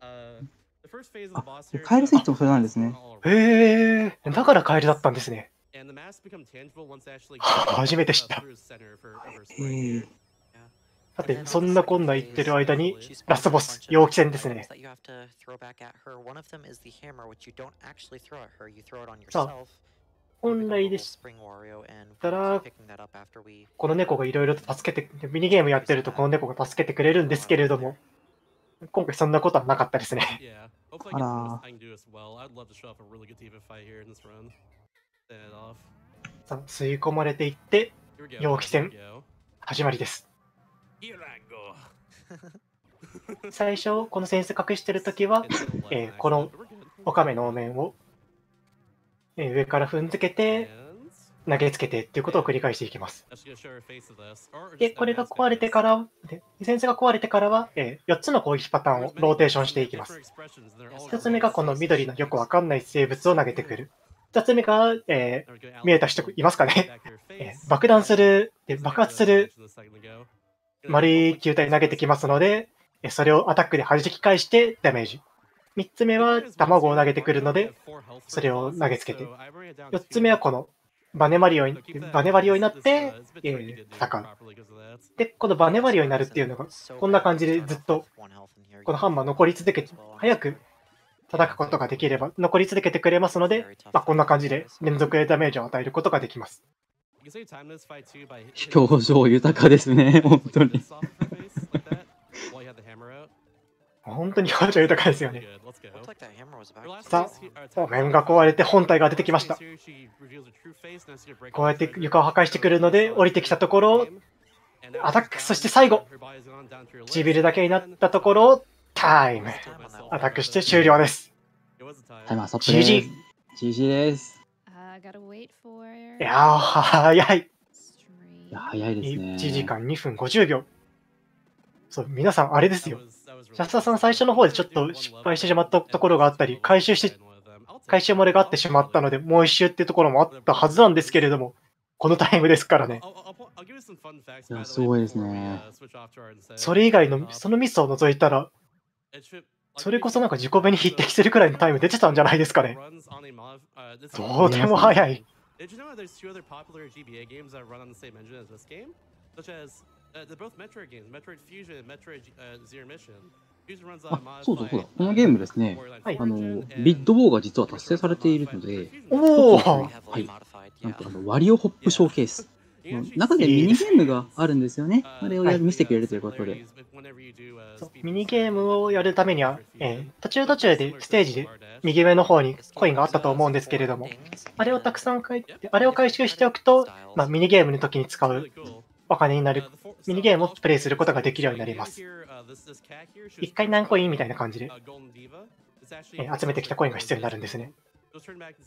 あ、カエルスイッチもそれなんですね。 へえ、だからカエルだったんですね。 And the masks become tangible once actually 初めて知った。 through his center for over え spring ー here. さて、そんなこんな言ってる間に、ラストボス、陽気戦ですね。 that you have to throw back at her. One of them is the hammer, which you don't actually throw at her. You throw it on さ yourself. あ、本来でし Spring Wario, and た we'll ら keep picking that up after we この猫がいろいろと助けて、ミニゲームやってるとこの猫が助けてくれるんですけれども、今回そんなことはなかったですね。 Yeah. Hopefully I get the Hello. most I can do as well. I'd love to show off a really good Tifa fight here in this run. Stand it off. さあ、吸い込まれていって、 Here we go. 陽気 Here 戦 we go. 始まりです。 Here I go. 最初、このセンス隠してるときは、 It's a left えー action, この but we're good. オカメのお面を、えー上から踏んづけて、 And 投げつけてっていうことを繰り返していきます。 that's gonna show her face of this. Or で、 just これ that が mask, 壊 I れて guess. から、でセンスが壊れてからは、えーよっつの攻撃パターンをローテーションしていきます。ひとつめがこの緑のよくわかんない生物を投げてくる。ふたつめが、えー見えた人いますかね、えー爆弾する、で爆発する丸い球体投げてきますので、えーそれをアタックで弾き返してダメージ。みっつめは卵を投げてくるので、それを投げつけて。よっつめはこのバネマリオに、バネマリオになって、えー戦う。で、このバネマリオになるっていうのが、こんな感じでずっと、このハンマー残り続けて、早く叩くことができれば残り続けてくれますので、まあ、こんな感じで連続でダメージを与えることができます。 表情豊かですね、本当に。 本当に表情豊かですよね。 looked like that hammer was back. さあ、お面が壊れて本体が出てきました。こうやって床を破壊してくるので、降りてきたところをアタック、そして最後、唇だけになったところをタイム。アタックして終了です。 タイマーストップです。 ジージー。 ジージー です。 Uh, gotta wait for いやー、早い。 stream. いや、早いですね。 いちじかんにふんごじゅうびょう。そう、皆さんあれですよ。ジャスタさん最初の方でちょっと失敗してしまったところがあったり、回収し、回収漏れがあってしまったので、もう一周っていうところもあったはずなんですけれども、このタイムですからね。 いや、すごいですね。 それ以外の、そのミスを除いたら、それこそなんか自己ベに匹敵するくらいのタイム出てたんじゃないですかね。とても早い。 Did you know there's two other popular G B A games that run on the same engine as this game? Such as, uh, they're both Metroid games, Metroid Fusion and Metroid uh, Zero Mission. Fusion runs あ on、 そうそうそうだ modified このゲームですね。 はいあの、ビッドウォーが実は達成されているので、 おお、 Heavily はい modified, なん yeah. とあのワリオホップショーケースの中でミニゲームがあるんですよね。あれをや見せてくれるということで。 そうミニゲームをやるためには、えー途中途中でステージで右上の方にコインがあったと思うんですけれども、あれをたくさん書いて、あれを回収しておくと、まあ、ミニゲームの時に使うお金になる、ミニゲームをプレイすることができるようになります。一回何コインみたいな感じで、えー集めてきたコインが必要になるんですね。 そ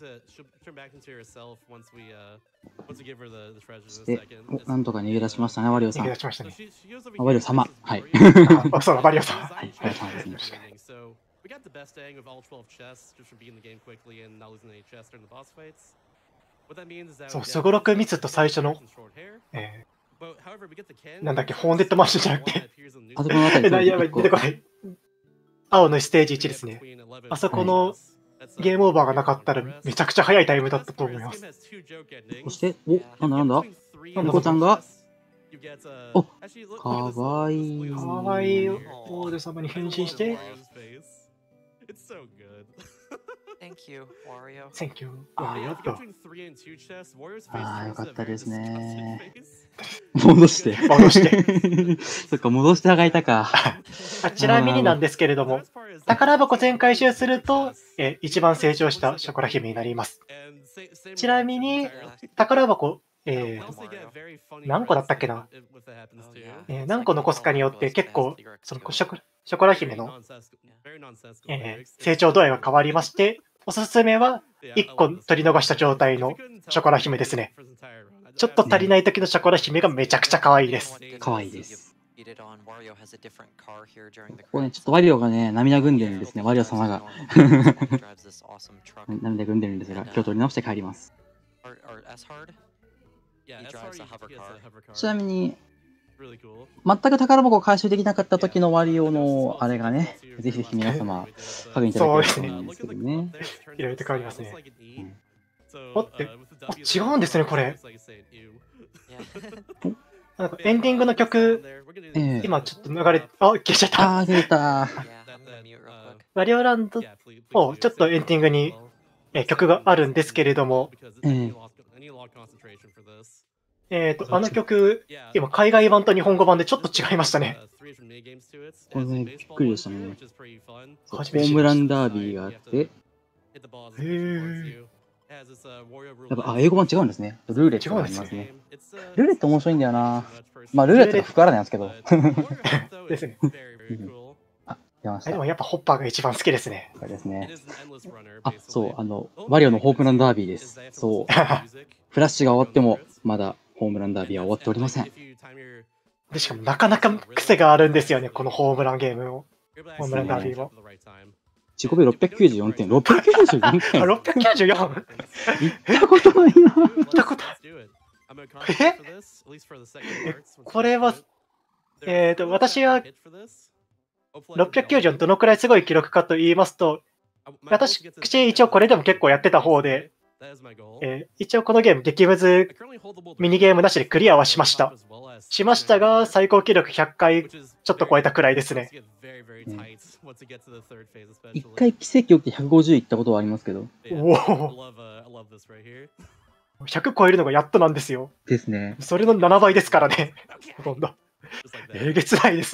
して、おなんとか逃げ出しましたね、ワリオさん。 逃げ出しましたね。 あワリオ様。はい。 あ、そうだ、バリオさん。 はい、ワリオ様ですね。 We got the best dang of all twelve chests just from beating the game quickly and not losing any chests during the boss fights. What that means is that そう、すごろくミツと最初の、えーなんだっけ、ホーンデッドマンションじゃなくて、 あそこのあたりえなやばい、 結構出てこない。青のステージいちですね。あそこのゲームオーバーがなかったらめちゃくちゃ早いタイムだったと思います。 そして、お、なんだなんだ猫ちゃんが、お、かわいい。 かわいい王女様に変身して、 Thank you, Wario. センキュー。ああ、やっと。 ああ、よかったですね。戻して。 戻して。 そっか、戻してあがいたか。 あちなみになんですけれども、宝箱全回収すると、えー一番成長したショコラ姫になります。ちなみに、宝箱、えー何個だったっけな、えー何個残すかによって結構、そのショコショコラ姫の、えー成長度合いが変わりまして、おすすめはいっこ取り逃した状態のショコラ姫ですね。ちょっと足りない時のショコラ姫がめちゃくちゃ可愛いです。 可愛いです。 Beat it on. Wario has a different car here during the ここね、ちょっとワリオがね、涙ぐんでるんですね、ワリオ様が。 drives this awesome truck. 涙ぐんでるんですが、今日取り直して帰ります。 Or, or S-Hard? Yeah, He that's drives how a you- hover he has car. a hover car. ちなみに、 Really cool. 全く宝箱を回収できなかった時のワリオのあれがね、ぜひぜひ皆様、確認いただければと思うんですけどね。 いろいろと変わりますね。 おって、あ、違うんですね、これ。 Yeah. なんかエンディングの曲、 ええ今ちょっと流れ、あ、消えちゃった。 あー、出た。 Yeah, I'm gonna mute real quick. ワリオランドもちょっとエンディングにえ曲があるんですけれども、 ええっと、あの曲、今、海外版と日本語版でちょっと違いましたね。 これね、びっくりでしたね。ホ初めて知りましたームランダービーがあって、 へー。 やっぱ、あ、英語版違うんですね。ルーレットがありますね。ルーレット面白いんだよな。まあ、ルーレットが不可能なんですけど。 ですね。 あ、出ました。 でもやっぱホッパーが一番好きですね。 これですね。あ、そう、あの、ワリオのホームランダービーです。そう。フラッシュが終わっても、まだホームランダービーは終わっておりません。 で、しかもなかなか癖があるんですよね、このホームランゲームを。ホームランダービーも。 自己ベろっぴゃくきゅうじゅうよんてん。ろっぴゃくきゅうじゅうよんてん。 あ、ろっぴゃくきゅうじゅうよん。 行ったことないな。 行ったことえこれは、えっと、私は、ろっぴゃくきゅうじゅうよんどのくらいすごい記録かと言いますと、私、一応これでも結構やってた方で、えー一応このゲーム、激ムズミニゲームなしでクリアはしました。しましたが、最高記録ひゃっかいちょっと超えたくらいですね。 一回奇跡起きてひゃくごじゅういったことはありますけど。 おお。ひゃく超えるのがやっとなんですよ。 ですね。 それのななばいですからね。ほとんど。えげつないです。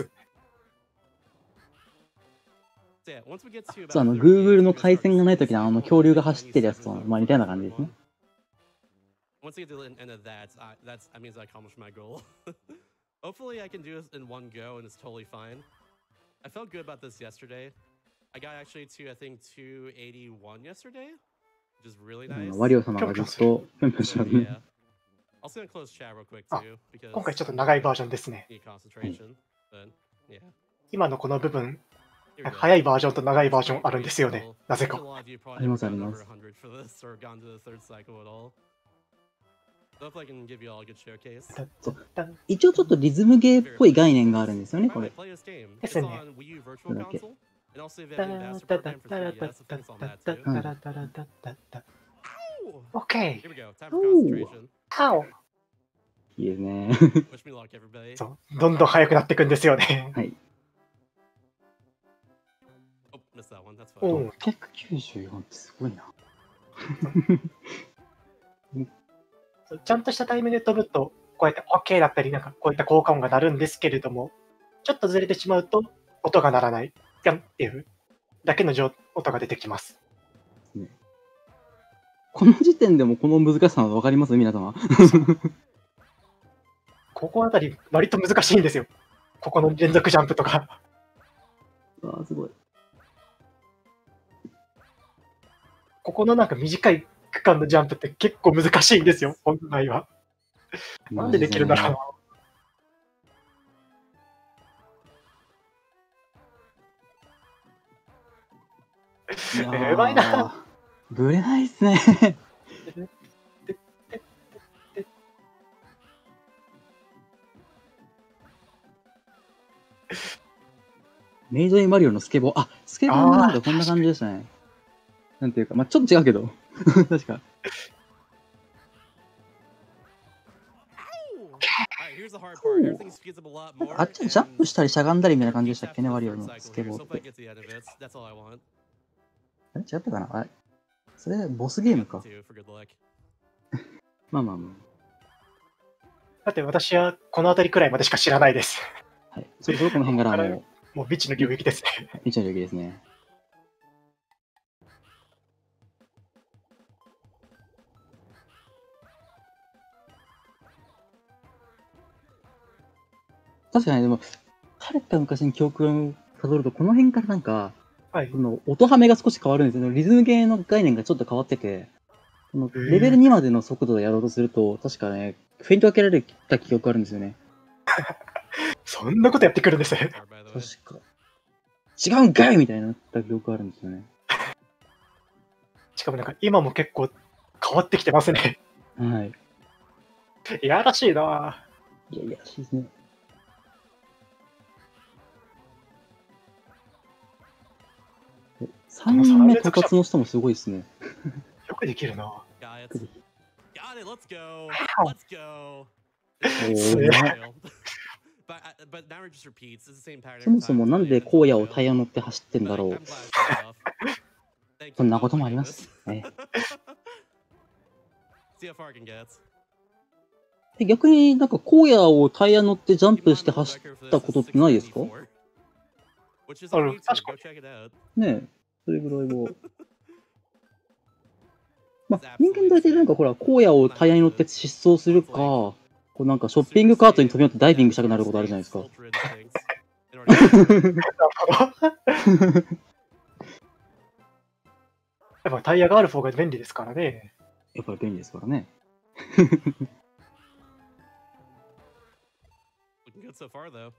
そう、あの、Google の回線がないときのあの恐竜が走ってるやつと、まあ似たような感じですね。 Once I get to the end of that, I, that's that means I accomplished my goal. Hopefully, I can do this in one go, and it's totally fine. I felt good about this yesterday. I got actually to I think two eighty-one yesterday, which is really nice. ワリオ様がずっとぴょんぴょんしますね。 Yeah. Also gonna close chat real quick too because 今回ちょっと長いバージョンですね。 need concentration. But yeah. 今のこの部分、 Here we go. 早いバージョンと長いバージョンあるんですよね。なぜか。 A lot of you probably あります、 haven't あり gotten ま over す。 one hundred for this or gone to the third cycle at all. So hopefully I can give you all a good showcase. 一応ちょっとリズムゲーっぽい概念があるんですよね、これ。 Play this game. It's ですね。 on Wii U Virtual Okay. Console, and also if you タ have ラ an タ ambassador タ program for タラ three タ D S, it タ thinks on タ that タ too. タラタラタタタ。 Here OK。 we go. Time for concentration. ハオ。 いいですね。 Wish me luck, everybody. そう。どんどん速くなっていくんですよね。 はい。 Oh, missed that one. That's お fine. う。 ろっぴゃくきゅうじゅうよんってすごいな。 そうちゃんとしたタイミングで飛ぶと、こうやって OK だったり、なんかこういった効果音が鳴るんですけれども、ちょっとずれてしまうと音が鳴らない。ギャンっていうだけの状音が出てきます。 この時点でもこの難しさなの分かります皆様。 ここあたり割と難しいんですよ。ここの連続ジャンプとか。 ああ、すごい。 ここのなんか短い区間のジャンプって結構難しいんですよ、本来は。なんでできるんだろう。 いやーやばいな。 ぶれないっすね。メイドインマリオのスケボー。あ、スケボーもなんかこんな感じでしたね。なんていうか、まあちょっと違うけど。確か。 Alright, here's the hard part. Everything speeds up a lot なん more. かあっちはジャンプしたりしゃがんだりみたいな感じでしたっけね、ワリオのスケボ So ーっ if I て。 get to the end of it, that's all I want. あれ違ったかなあれそれボスゲームか。 Too, for good luck. まあまあまだって私はこの辺りくらいまでしか知らないです。 あ。はい。それこの辺からももう未知の領域ですね。 う、未知の領域ですね。確かにでも、彼った昔に記憶をたどると、この辺からなんか、 はいこ。の音ハメが少し変わるんですよね。リズムゲーの概念がちょっと変わってて、このレベルにまでの速度でやろうとすると、確かね、フェイントかけられた記憶があるんですよね。 そんなことやってくるんですね。 Or by the way. 確か。違うんかいみたいになった記憶があるんですよね。 しかもなんか今も結構変わってきてますね。 はい。 いやらしいな。 いやいや、しいですね。さんにんめ突発の人もすごいですね。 よくできるな。 Guy, it's right, let's go. Wow. Let's go. おー Fail. But, uh, but now it just repeats. It's the same pattern そも every そも time なん until で I- 荒 until 野 I を fail. タイヤ乗って走ってん But だ I- ろ I'm う。 glad it's paid off. Thank そん you, な God, ことも my あります。 goodness. ね、 See how far I can get. え逆になんか荒野をタイヤ乗ってジャン Keep in プ mind して my world 走っ record for た this ことっ is てないですか？ six ninety-four, which is あ on の YouTube. 確か Go に check it out. ねえ、それぐらいは。ま It's あ、人間 absolutely 大体なんか insane. ほら、荒野をタイヤに乗って疾走するか、こうなんかショッピングカートに飛び乗ってダイビングしたくなることあるじゃないですか。 Ultra instincts in order to- なるほど。やっぱタイヤがある方が便利ですからね。 やっぱり便利ですからね。 Looking good so far, though.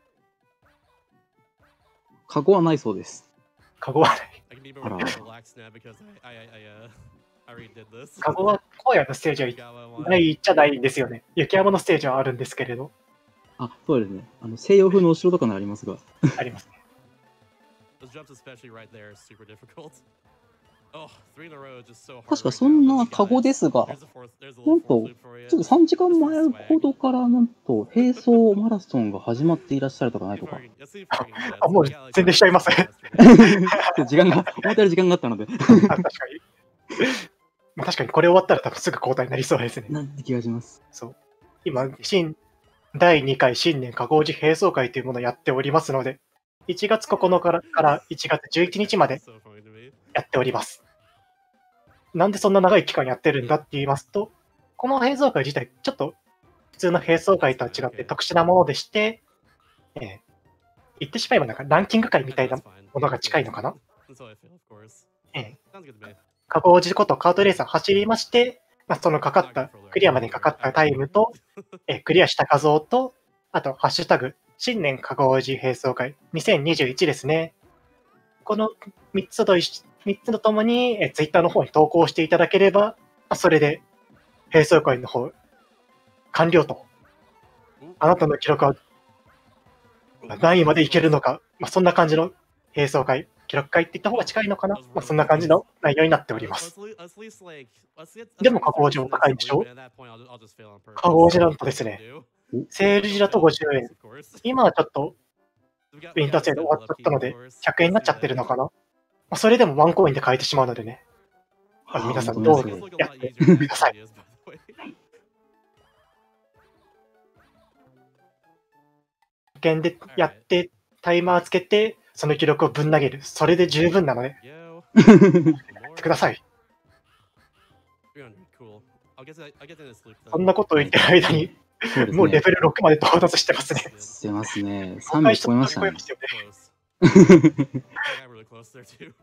カゴはないそうです。 カゴはない。 I can be あ more ら。 relaxed now because I, I, I, I, uh, I already did this. カゴは荒野のステージは I got what I な wanted. いっちゃないんですよね。雪山のステージはあるんですけれど、 あ、そうですね。あの西洋風のお城とかのありますが。 ありますね。 Those jumps, especially right there, are super difficult. Oh, three in a row is just so hard 確か right そん now. な But カ you ゴ got で it. すが、 There's a fourth, there's a なん little と fourth loop for you. ちょっとさんじかんまえ Just ほ swag. どからなんと並走マラソンが始まっていらっしゃるとかない See と if か I。can- let's see if I can get あ、もう it. Yeah, like 全然しちゃいます。 yesterday. 時間が、思ったより時間があったので。 あ確かに。まあ確かにこれ終わったら多分すぐ交代になりそうですね。 なんて気がします。 そう。今、新だいにかい新年加工時並走会というものをやっておりますので、いちがつここのかからいちがつじゅういちにちまで So funny to me. やっております。なんでそんな長い期間やってるんだって言いますと、この並走会自体、ちょっと普通の並走会とは違って特殊なものでして、えー言ってしまえばなんかランキング会みたいな That's fine. ものが近いのかな。 That's how I feel, of course. えー Sounds good to me. 加工時ことカートレーサー走りまして、まあ、そのかかった、クリアまでにかかったタイムと、えークリアした画像と、あと、ハッシュタグ、新年加工時並走会にせんにじゅういちですね。このみっつと一緒みっつとともに、えー、ツイッターの方に投稿していただければ、まあ、それで並走会の方、完了と。あなたの記録は何位までいけるのか、まあ、そんな感じの並走会、記録会って言った方が近いのかな、まあ、そんな感じの内容になっております。でも加工時も高いんでしょ？加工時なんとですね、セール時だとごじゅうえん。今はちょっとウィンターセール終わっちゃったので、ひゃくえんになっちゃってるのかな。まあ、それでもワンコインで買えてしまうのでね。まあ、皆さんどうぞやってください。保険でやって、タイマーつけて、その記録をぶん投げる。それで十分なので、やってください。そんなことを言ってる間に、 そうですね。 もうレベルろくまで到達してますね。 してますね。さんびゃく超えましたね。 すよね。 I got really close there too.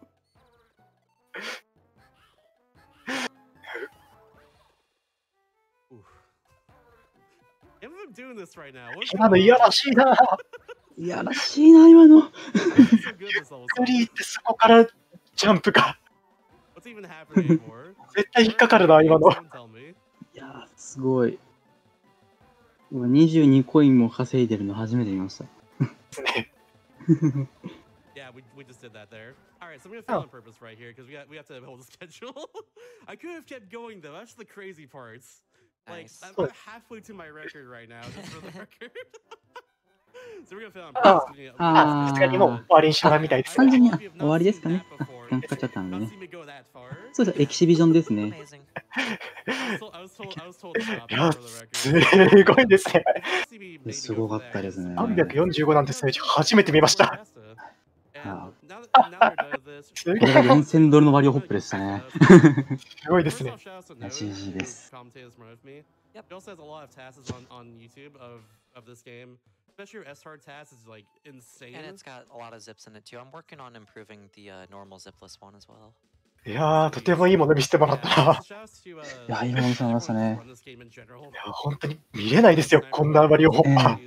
Oof. Can't believe I'm doing this right now. What's 今の going いや on? らしいな。 いやらしいな、今の。 Why is it so good this all of a クリ sudden? ーってそこからジャンプが What's even happening anymore? 絶対引っかかるな、今の。 Someone tell me. いやー、すごい。今にじゅうにコインも稼いでるの初めて見ました。 ですね。 Yeah, we, we just did that there. All right, so I'm gonna fail Oh. on purpose right here because we got we have to hold the schedule. I could have kept going though. That's the crazy parts. Like Nice. I'm, Oh. I'm halfway to my record right now, just for the record. So we're gonna fail on Oh. purpose. 'cause, you know, あーさすがにもう終わりにしなみたいですね。 完全にあ終わりですかね。あ、時間かかっちゃったんで Not ね。 seen me go that far. そうです、エキシビジョンですね。 Amazing. I was told, I was told, I was told to stop いや、 for the record. すごいですね。 See me maybe す go ごか for ったですね。 さんびゃくよんじゅうごなんて数字初めて見ました。 And now that, now they're done with this, すごいこれがよんせんドルの割りホップでしたね。 すごいですね。 ジージーです。 Yep. It also has a lot of tasks on, on YouTube of, of this game. Especially your S-Hard task is like insane. And it's got a lot of zips in it too. I'm working on improving the uh, normal zipless one as well. いやー、とてもいいもの見せてもらったな。い Yeah, いやいいもの見せてもらいましたね。 や、本当に見れないですよ、こんな割りをホッパー。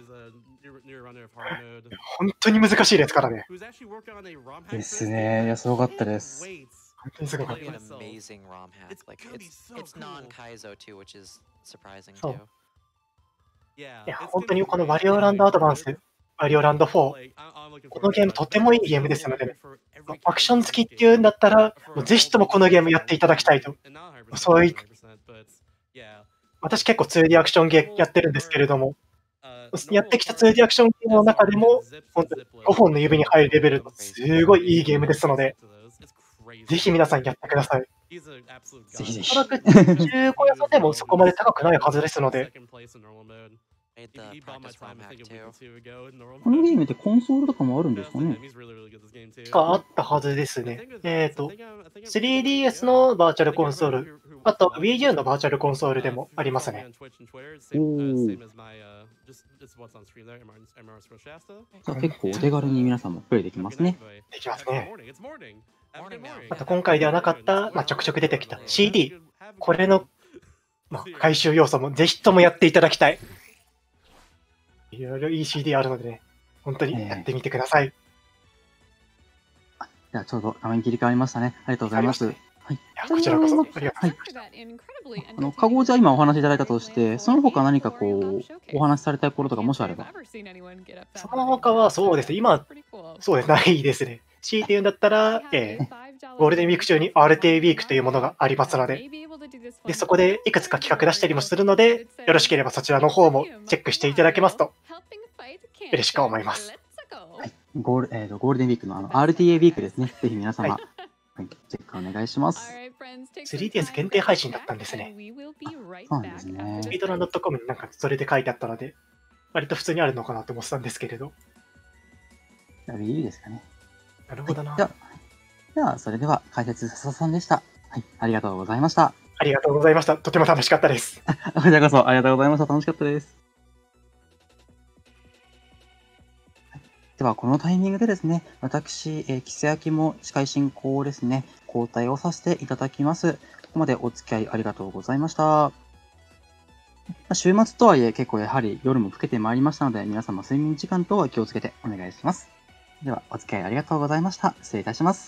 本当に難しいですからね。 ですね。いや、すごかったです。 本当にすごかっ It'll た。 be an amazing ROM hack. It's Like gonna be it's so it's cool. non-Kaizo too, which is surprising Oh. too. いや、本当にこのワリオランドアドバンス、ワリオランドフォー、このゲームとてもいいゲームですので、アクション付きっていうんだったら、もうぜひともこのゲームやっていただきたいと、そうい私結構 ツーディー アクションゲーやってるんですけれども、 Uh, やってきた ツーディー アクションゲームの中でも、本当にごほんの指に入るレベルのすごいいいゲームですので、ぜひ皆さんやってください。 ぜひぜひ。 おそらく中古屋さんでもそこまで高くないはずですので、 Made the He bought my practice ROM time, I hack think, a week or too. two ago in normal このゲー mode. ムってコンソールとかもあるんですか Yeah, ね？ he's really, really good at this game too. があったはずですね。 I think it was- え I っと、 think I'm- I think I'm- スリーディーエス のバーチャルコンソー I think ル、 everybody who- who あと watches Wii U this のバーチャルコンソールでもありますね。 on Twitch and Twitter, Ooh. same, uh, same as my, uh, just, just what's on screen there, M R- M R S Shasta. じゃあ結構お手軽に皆さんもプレイできますね。 できますね。 Morning, it's morning. Have a good morning. あと今回ではなかった、まあ、ちょくちょく出てきた シーディー、これの、まあ、回収要素もぜひともやっていただきたい。いろいろいい シーディー あるのでね、本当にやってみてください。 じゃあちょうど画面切り替わりましたね。ありがとうございます。はい。 いやこちらこそありがとうございました。 あの、かごじゃ今お話しいただいたとして、その他何かこう、お話しされたいこととかもしあれば。 その他はそうですね、今、そうです、ないですね。強いて言うんだったら、えーゴールデンウィーク中に アールティー ウィークというものがありますので、でそこでいくつか企画出したりもするので、よろしければそちらの方もチェックしていただけますと嬉しく思います。 はい。ゴール、えーと、ゴールデンウィークのあの アールティーエー ウィークですね。ぜひ皆様、 ははい、チェックお願いします。 スリーディーエス 限定配信だったんですね。 そうなんですねスピードラン .com になんかそれで書いてあったので、割と普通にあるのかなと思ってたんですけれど。 じゃあ Wii U ですかね。 なるほどな。 じゃあ、ではそれでは解説笹さんでした。はい。ありがとうございました。 ありがとうございました。とても楽しかったです。 こちらこそありがとうございました。楽しかったです。では、このタイミングでですね、私、えー、キセアキも司会進行をですね、交代をさせていただきます。ここまでお付き合いありがとうございました。週末とはいえ結構やはり夜も更けてまいりましたので、皆様睡眠時間等は気をつけてお願いします。では、お付き合いありがとうございました。失礼いたします。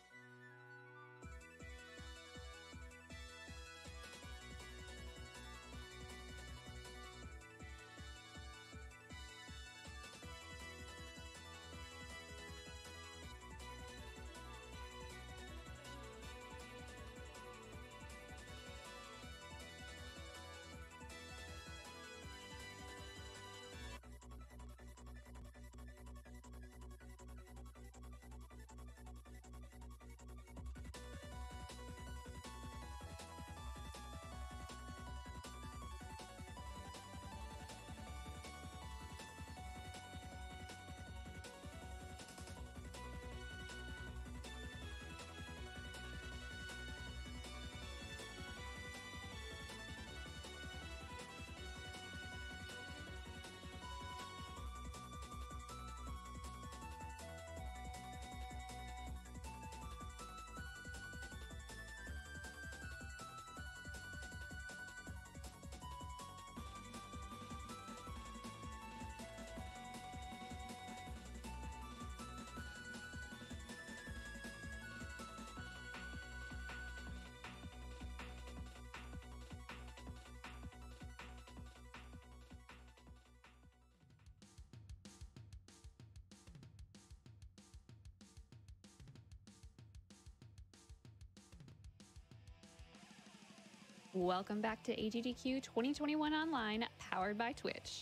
Welcome back to A G D Q twenty twenty-one Online, powered by Twitch.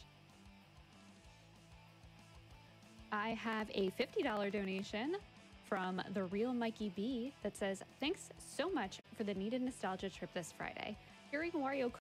I have a fifty dollar donation from the real Mikey B that says, thanks so much for the needed nostalgia trip this Friday. Hearing Wario